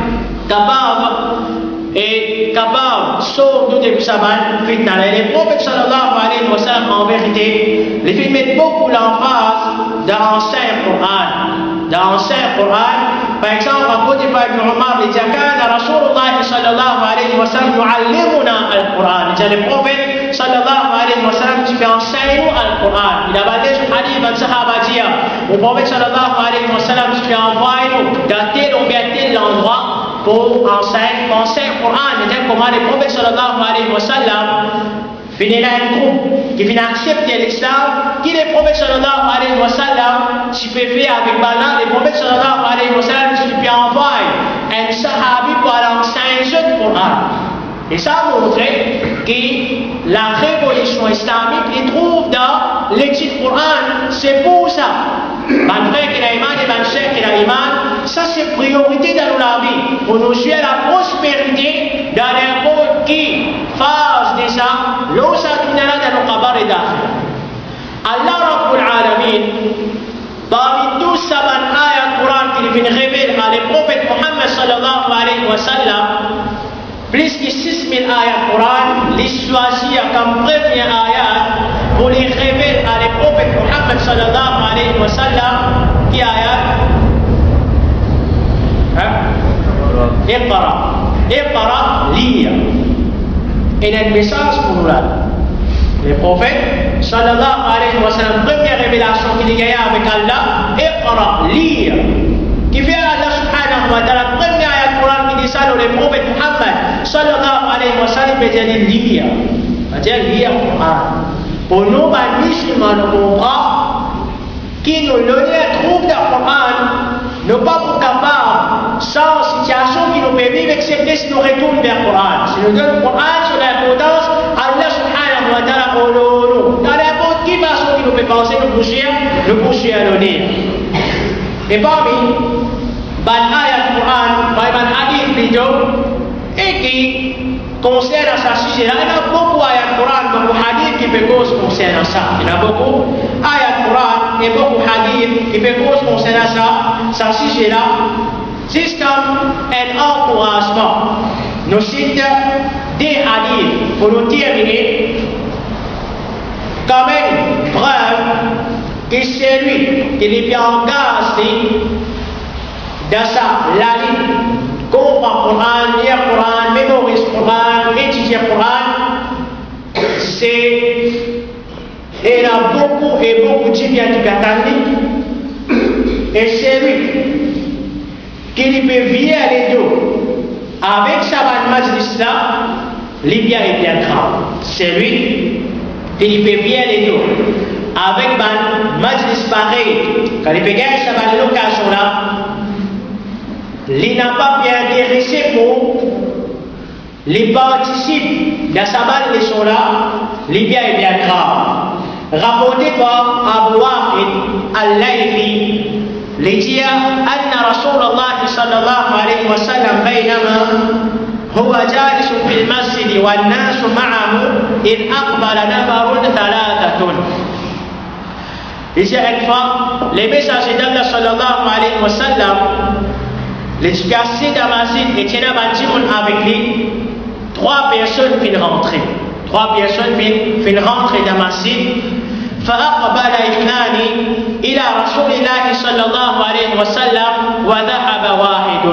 capable et capable, sauf nous depuis Saban, fitna. Les prophètes sallallahu alayhi wa sallam, en vérité, les filles mettent beaucoup l'emphase dans l'enseignement Coran. Dans l'enseignement Coran, par exemple, à côté de Ibn Omar, il dit que Rasulullah sallallahu alayhi wa sallam yu'allimuna al-Quran. Il dit le prophète sallallahu alayhi wa sallam qui fait enseigner al-Quran. Il a parlé sur hadith de Sahaba dire le prophète sallallahu alayhi wa sallam qui fait envoyer dans tel ou bien tel endroit pour enseigner le Coran. Il dit comment le prophète sallallahu alayhi wa sallam finit là un groupe qui vient accepter l'islam, qui le prophète sallallahu alayhi wa sallam, tu peux faire avec Bala, le prophète sallallahu alayhi wa sallam, tu peux envoyer un sahabi pour aller enseigner le Coran. Et ça montre que la révolution islamique, il trouve dans l'étude du Coran, c'est pour ça. Ban frère qui a iman et ban cher qui a iman, ça c'est priorité dans la vie, pour nous jouer la prospérité dans n'importe qui phase de ça, l'eau ça tournera dans nos kabar et d'akhir. Allah Rabbul Alamin, parmi tous ces ayats du Coran qui viennent révéler à les prophètes Muhammad sallallahu alayhi wa sallam, plus que six mille ayats du Coran, les choisir comme premier ayat pour les révéler à les prophètes Muhammad sallallahu alayhi wa sallam, qui ayat Iqra, Iqra, lire. Et un message pour nous là. Les prophètes sallallahu alayhi wa sallam, première révélation qu'il y a avec Allah, Iqra, lire. Qui fait Allah subhanahu wa ta'ala, premier ayat du Coran qui dit ça, les prophètes Muhammad sallallahu alayhi wa sallam, il dit lire. C'est-à-dire lire le Coran. Pour nous, les musulmans, nous comprenons qui nous le trouve dans le Coran, nous pas pour capables, sans situation qui nous permet d'accepter si nous retournons vers le Coran. Si nous donnons le Coran sur l'importance, Allah subhanahu wa ta'ala, dans n'importe qui façon qui nous fait penser, nous bouger, nous bouger à l'honneur. Et parmi les ayats du Coran, parmi les hadiths plutôt, et qui concernent ce sujet-là, il y a beaucoup d'ayats du Coran, beaucoup de hadiths qui peuvent concerner ça. Il y a beaucoup d'ayats du Coran et beaucoup de hadiths qui peuvent concerner ça, ce sujet-là, c'est comme un encouragement. nous cite des hadiths pour nous terminer comme une preuve que c'est lui qui est bien engagé dans sa la ligne, comprend le Coran, lire le Coran, mémoriser le Coran, étudier le Coran, c'est il a beaucoup et beaucoup de bien du catholique et c'est lui qui lui peut vivre les deux avec sa majlis là, les biens est bien grave. C'est lui qui lui peut vivre les deux avec un majlis pareil. Quand il peut gagner sa l'occasion là, il n'a pas bien intéressé pour les participes dans sa majlis là, les biens est bien grave. Rapporté par Abu Waqid al-Laythi, il dit أن رسول الله صلى الله عليه وسلم بينما هو جالس في المسجد والناس معه إذ أقبل نفر ثلاثة. Il dit une fois, les messagers d'Allah sallallahu alayhi wa sallam, les dispersés dans la masjid et tiennent un avec lui, trois personnes viennent rentrer. Trois personnes viennent rentrer dans la masjid. فأقبل اثنان إلى رسول الله صلى الله عليه وسلم وذهب واحد.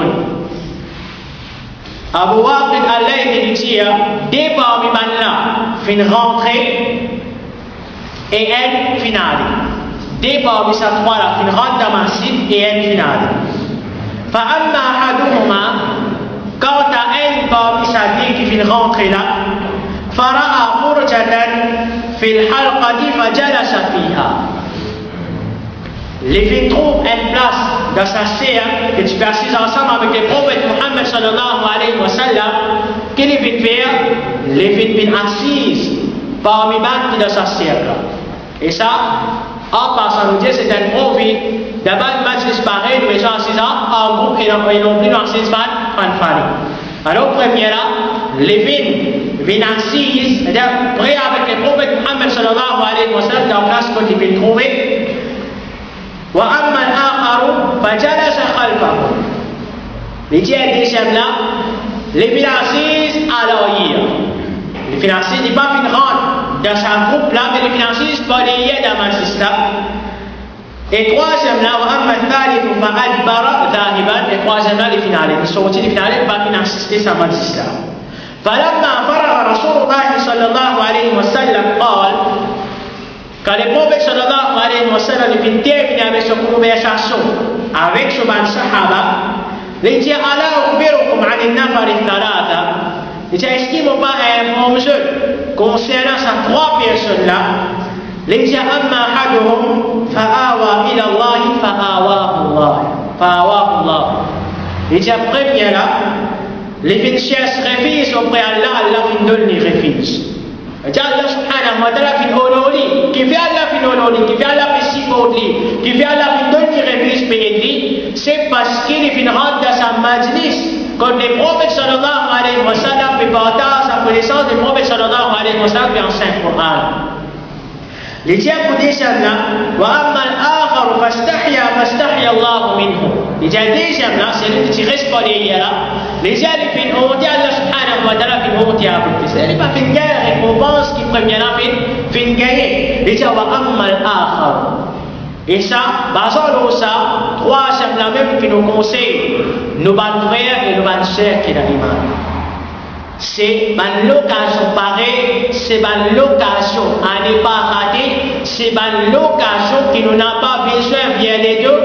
Abu Waqid al-Laythi dit deux parmi là fin rentrer et un finale. Deux parmi ces trois là fin rentre dans ma site et un finale. فأما أحدهما quant à un parmi ces deux qui fin rentrer là فرأى فرجة في الحلقة فجلس فيها. Les filles trouvent une place dans sa serre que tu peux assises ensemble avec le prophète Mohammed sallallahu alayhi wa sallam. Que les filles faire? Les filles viennent assises parmi les dans sa serre. Et ça, en passant nous dire, c'est un profit d'abord une majlis pareil, nous sommes assises en groupe et non plus dans assises en famille. Alors, première là, les filles viennent assises, c'est-à-dire près avec le prophète Mohammed sallallahu alayhi wa sallam dans la place qu'ils viennent trouver. وأما الآخر فجلس خلفه. Les deuxième là, les financiers à l'arrière. Les financiers n'est pas fin rendre dans un groupe là, mais les financiers pas liés dans ma système. Et troisième là, وأما الثالث فأدبر ذاهبا. Et troisième là, les finales, ils sont sortis les finales, pas fin assister à ma système. فلما فرغ رسول الله صلى الله عليه وسلم قال. Quand le prophète sallallahu alayhi wa sallam est terminé avec sa conversation avec ce ban sahaba, il dit ala ukhbirukum an an-nafar ath-thalatha. Il dit est-ce qu'il m'a pas informé concernant ces trois personnes là? Il dit amma ahaduhum fa'awa ila Allah fa'awahu Allah. Fa'awahu Allah. Il dit premier là, les finchers refuge auprès d'Allah, Allah fin donne les refuges. Allah subhanahu wa ta'ala fin honori, qui fait Allah fin honori, qui fait Allah fin sifotli, qui fait Allah fin donne les refuges payedli, c'est parce qu'il est fin rentre dans sa majlis. Quand le prophète sallallahu alayhi wa sallam fait partage sa connaissance du prophète sallallahu alayhi wa sallam et enseigne le Coran. Les diables disent là, wa amma al-akhar fastahya fastahya Allah minhu. Les diables disent là, c'est lui qui reste pas les là. Les diables fin honte Allah subhanahu wa ta'ala fin honte avec lui. C'est pas fin guerre récompense qui premièrement fin fin gagner. Les diables wa amma al-akhar. Et ça, basant sur ça, trois c'est la même qui nous conseille, nos bons frères et nos bonnes sœurs qui sont dans l'iman. C'est une location pareille, c'est une location à ne pas rater, c'est une location qui nous n'a pas besoin bien les deux.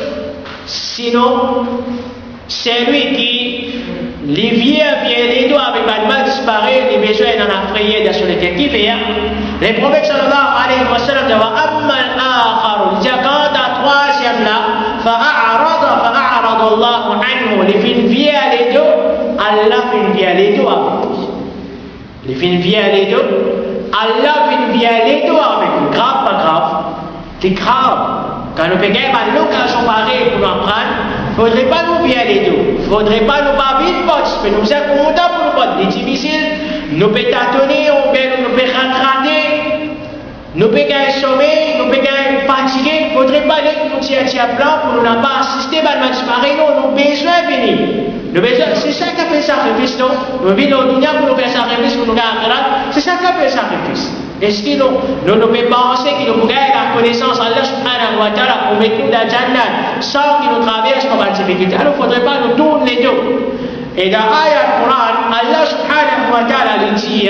Sinon, c'est lui qui les vient bien les deux avec un mal disparu, les besoins d'en affrayer dans sur lesquels qui vient. Les prophètes sallallahu alayhi wa sallam disent amma al-akhar, il dit quand à troisième là, fa'arada fa'arada Allah anhu, les filles viennent les deux. Allah fin vient les deux avec lui. Les fins vient les deux. Allah fin vient les deux avec lui. Grave, pas grave. C'est grave. Quand nous payons une location pareille pour nous apprendre, il ne faudrait pas nous virer les deux. Il ne faudrait pas nous pas vite parce que nous sommes contents pour nous pas. C'est difficile. Nous pouvons tâtonner, nous pouvons rattraper, nous pouvons gagner sommeil, nous pouvons gagner fatigué. Il ne faudrait pas aller nous tirer à plan pour nous pas assister à une match pareil. Non, nous avons besoin de venir. C'est ça qui fait sacrifice, non? Nous vivons au dunya pour nous faire sacrifice pour nous faire akhirat. C'est ça qui fait sacrifice. Est-ce que nous, nous ne pouvons penser que nous pouvons la connaissance Allah subhanahu wa ta'ala pour mettre nous dans la Jannah sans qu'il nous traverse comme une difficulté? Alors il ne faudrait pas nous tourner les deux. Et dans l'ayat Coran, Allah subhanahu wa ta'ala dit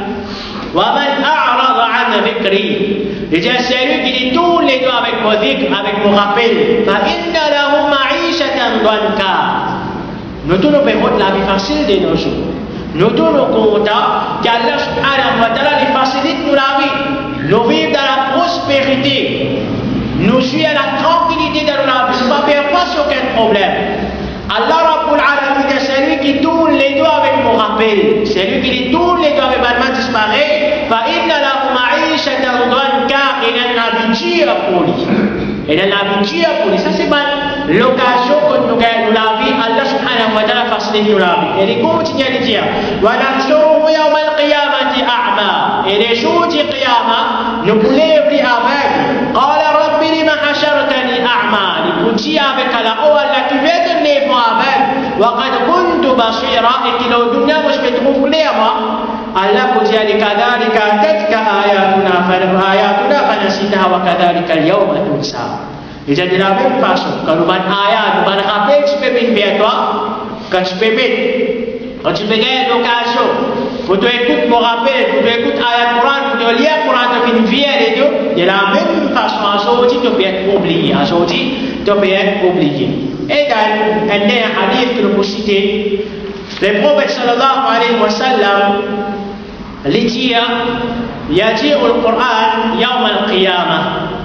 وَمَنْ أَعْرَضَ عَنْ ذِكْرِي. Il dit à celui qui dit tourne les deux avec mon dhikr, avec mon rappel, فَإِنَّ لَهُ مَعِيشَةً ضَنْكًا. Nous tous nous payons la vie facile de nos jours. Nous tous nous comptons qu'Allah subhanahu wa ta'ala les facilite nous la vie. Nous vivons dans la prospérité. Nous suivons la tranquillité dans la vie. Nous ne perdons pas sur aucun problème. Allah Rabbul Alamin est celui qui tourne les doigts avec mon rappel. C'est lui qui tourne les doigts avec ma main disparaît. فَإِنَّ لَهُ مَعِيشَةً ضَنْكًا. Il a une habitude pour lui. Il a une habitude pour lui. Ça c'est l'occasion que nous gagnons la vie. Allah subhanahu wa ta'ala facilite nous la vie. Et il continue à dire وَنَحْشُرُهُ يَوْمَ الْقِيَامَةِ أَعْمَى. Et les jours du Qiyamah, nous pouvons les aveugles. قَالَ رَبِّ لِمَ حَشَرْتَنِي أَعْمَى. Il dit avec Allah, oh Allah, tu viens de les voir avec. وَقَدْ كُنْتُ بَصِيرًا. Et qu'il au dunya, moi je me trouve clairement. Allah vous dit كَذَلِكَ أَتَتْكَ آيَاتُنَا آيَاتُنَا فَنَسِيتَهَا وَكَذَلِكَ الْيَوْمَ تُنْسَى. Il dit de la même façon, quand nous avons ayat, nous avons rappelé que tu peux mettre vers toi, quand tu peux mettre, quand tu peux gagner l'occasion, pour te écouter mon rappel, pour te écouter ayat Coran, pour te lire Coran, tu peux venir les deux, de la même façon, aujourd'hui tu peux être oublié, aujourd'hui tu peux être oublié. Et dans un dernier hadith que nous pouvons citer, le prophète sallallahu alayhi wa sallam, il dit, يأتي القرآن يوم القيامة.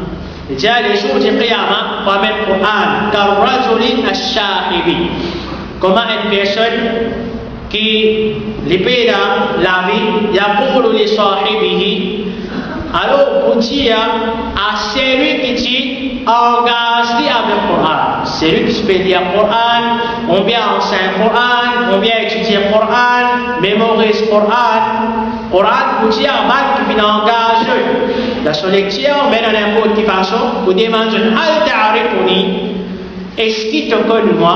جاء لسوء القيامة قام القرآن كالرجل الشاحب. Comment une personne qui libère la vie, يقول لصاحبه. Alors pour dire à celui qui dit engage-lui avec le Coran. Celui qui peut lire le Coran, on vient enseigner le Coran, on vient étudier le Coran, mémoriser le Coran. Coran pour dire à qui vient engager. La son lecture, on met dans n'importe quelle façon, pour demander Al ta'arifuni, est-ce qu'il te connaît moi?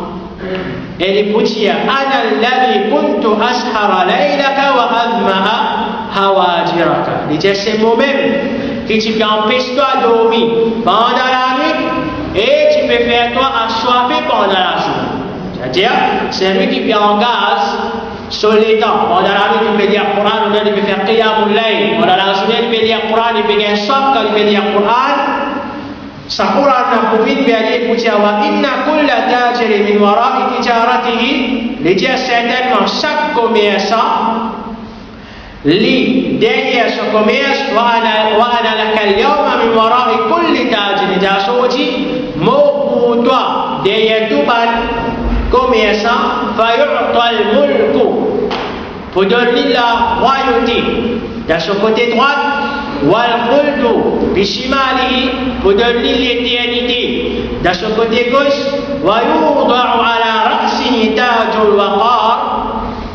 Et il pour dire Ana alladhi kuntu ashara laylaka wa admaha hawajiraka. Il dit c'est moi-même qui tu peux empêcher toi de dormir pendant la nuit et tu peux faire toi assoiffé pendant la journée. C'est-à-dire, c'est lui qui peut engager sur les temps. Pendant la nuit, il peut lire le Coran, il peut faire Qiyamul Layl. Pendant la journée, il peut lire le Coran, il peut faire soif quand il peut lire le Coran. Sa Coran n'a pas pu dire pour dire wa inna kulla tajiri min wara'i tijaratihi. Il dit certainement chaque commerçant li derrière ce commerce wa ana laka al-yawma min wara'i kulli tajiri. Jasoti mot pour toi derrière tout ban commerçant fayu'ta al-mulku pour donner la royauté dans ce côté droit wal khuldu bishimalihi pour donner l'éternité dans ce côté gauche wa yuda'u ala ra'sihi tajul waqar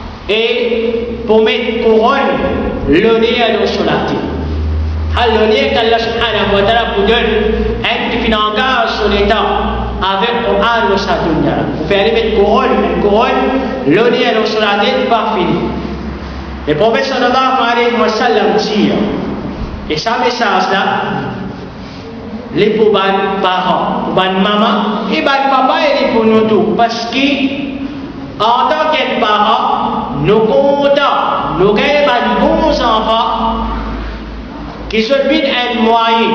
et pour mettre couronne l'honneur sur la tête. L'honneur qu'Allah subhanahu wa ta'ala vous donne un qui engage sur les temps avec le Coran de sa dunya. Vous faire mettre couronne, une couronne, l'honneur sur la tête, pas fini. Le prophète sallallahu alayhi wa sallam dit, et sa message là, les pour les parents, pour les mamans, et les papa et pour nous tous. Parce que, en tant que parents, nous comptons, nous gagnons de bons enfants qui se vident un moyen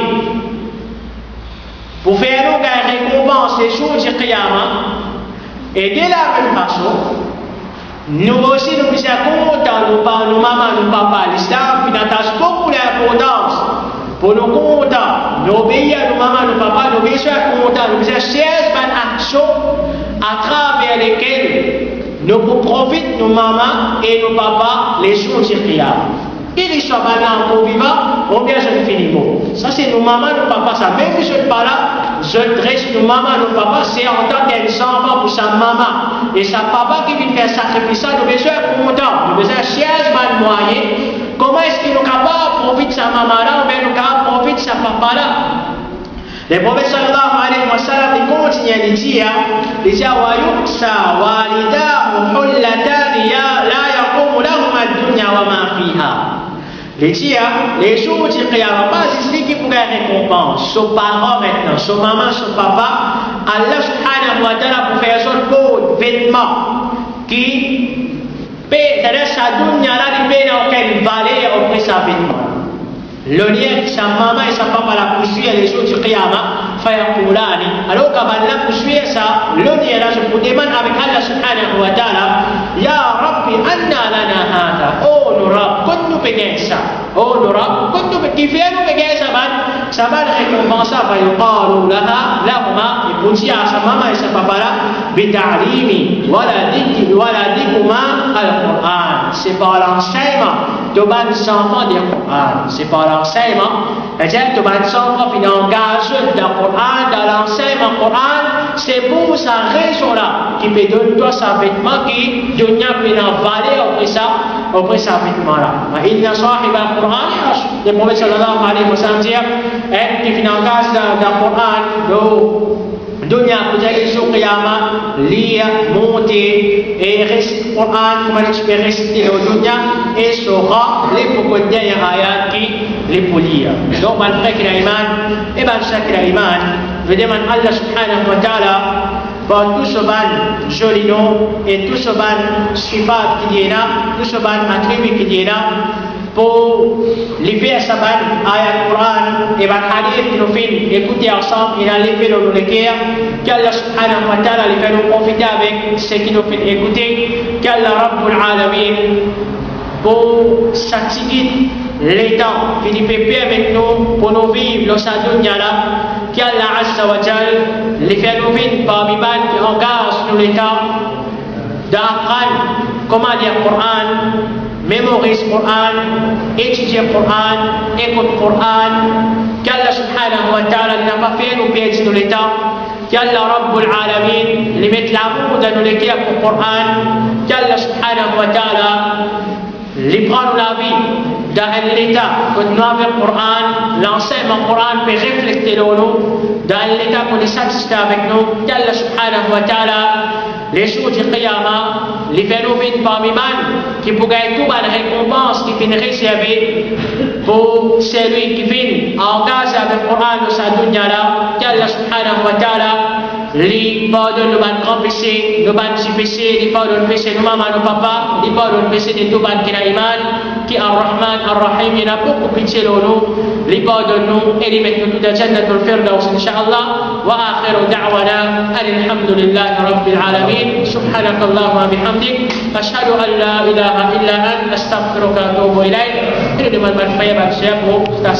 pour faire nous gagner récompense les jours du Qiyamah. Et de la même façon, nous aussi nous sommes contents, nous parlons, nos mamans, nos papas, l'islam, qui attache beaucoup d'importance pour nos contents, nous obéir à nos mamans, nos papas, nous obéir à nos contents, nous faisons seize actions à travers lesquelles nous profitent nos mamans et nos papas les jours du Qiyamah. Ils sont maintenant encore vivants, ou bien je ne finis pas. Ça c'est nos mamans, nos papas, ça. Même si je ne parle pas, je dresse nos mamans, nos papas, c'est en tant qu'enfant pour sa maman. Et sa papa qui vient faire sacrifice, nous avons besoin de content, nous avons besoin de siège, mal moyen. Comment est-ce qu'il est capable de profiter de sa maman là, ou bien nous capable de profiter de sa papa là? Le prophète sallallahu alayhi wa sallam il continue à dire, il dit wa yuqsa walidahu hullatani la yaqumu lahum ad-dunya wa ma fiha. Il dit les jours du qiyamah, pas ici qui pourrait récompense, son parent maintenant, son maman, son papa, Allah subhanahu wa ta'ala pour faire son beau vêtement qui paie, c'est-à-dire sa dunya là, il paie dans quelle valeur auprès de sa vêtement. Le lien que sa maman et sa papa la poursuivent les jours du qiyamah, fayakulani. Alors qu'avant la poursuivre ça, le lien là, je vous demande avec Allah subhanahu wa ta'ala, Ya Rabbi, anna lana hada. Oh, nous Rabb, quand nous payons ça. Oh, nous Rabb, quand nous payons, qui fait nous payer ça, ça va récompenser, fayuqalu laha, lahuma, et pour dire à sa maman et sa papa là, bita'limi, waladikum, waladikuma al-Qur'an. C'est par l'enseignement de ban enfants du Qur'an. C'est par l'enseignement, c'est-à-dire de ban enfants qui engagent dans le Qur'an, dans l'enseignement Qur'an, c'est pour sa raison-là qui peut donner toi sa vêtement qui donne une valeur auprès ça, auprès sa vêtement-là. Inna sahib al-Qur'an, le prophète sallallahu alayhi wa sallam dit, qui fait engage dans le Qur'an, dunia kujali sur qiyamah, lire, monter et réciter le Qur'an, comment il réciter le dunia et sera les beaucoup de ayats qui les pour lire. Donc, malgré qu'il a iman, et bien chaque qu'il a iman, je demande Allah subhanahu wa ta'ala, pour tout ce ban joli nom et tout ce ban sifat qui est là, tout ce ban attribut qui est là, pour les faire saban ayat Quran et ban hadith qui nous fait écouter ensemble et aller faire le cœur, qu'Allah subhanahu wa ta'ala les fait nous profiter avec ce qui nous fait écouter, qu'Allah Rabbul Alamin pour s'activer les temps qui nous fait avec nous pour nous vivre dans sa dunya là, qu'Allah Azza wa Jal les fait nous vivre parmi ban qui engagent nous les temps d'apprendre comment lire le Coran, mémoriser le Coran, étudier le Coran, écouter le Coran, qu'Allah subhanahu wa ta'ala n'a pas fait nous perdre nous les temps, qu'Allah Rabbul Alamin les mette l'amour dans nous les cœurs pour le Coran, qu'Allah subhanahu wa ta'ala les prendre la vie dans l'état que nous avons le Coran, l'enseignement Coran peut refléter dans nous, dans l'état qu'on est satisfait avec nous, qu'Allah subhanahu wa ta'ala les jours du qiyamah, les phénomènes parmi man qui pour gagner toute une récompense qui finit réservée pour celui qui vient engager avec le Coran de sa dunya là, qu'Allah subhanahu wa ta'ala les pardonne nos grands péchés, nos petits péchés, les pardonne nos péchés, nos mamans, nos papas, les pardonne nos péchés de tout ban qui a iman, qui Ar-Rahman, Ar-Rahim, il a beaucoup pitié de nous, les pardonne nous et les mettre nous dans Jannatul Firdaus, Inch'Allah, wa akhiru da'wana, alhamdulillahi rabbil alamin, subhanakallahu wa bihamdik, ashhadu an la ilaha illa ant, astaghfiruka wa atubu ilayk, et nous demandons à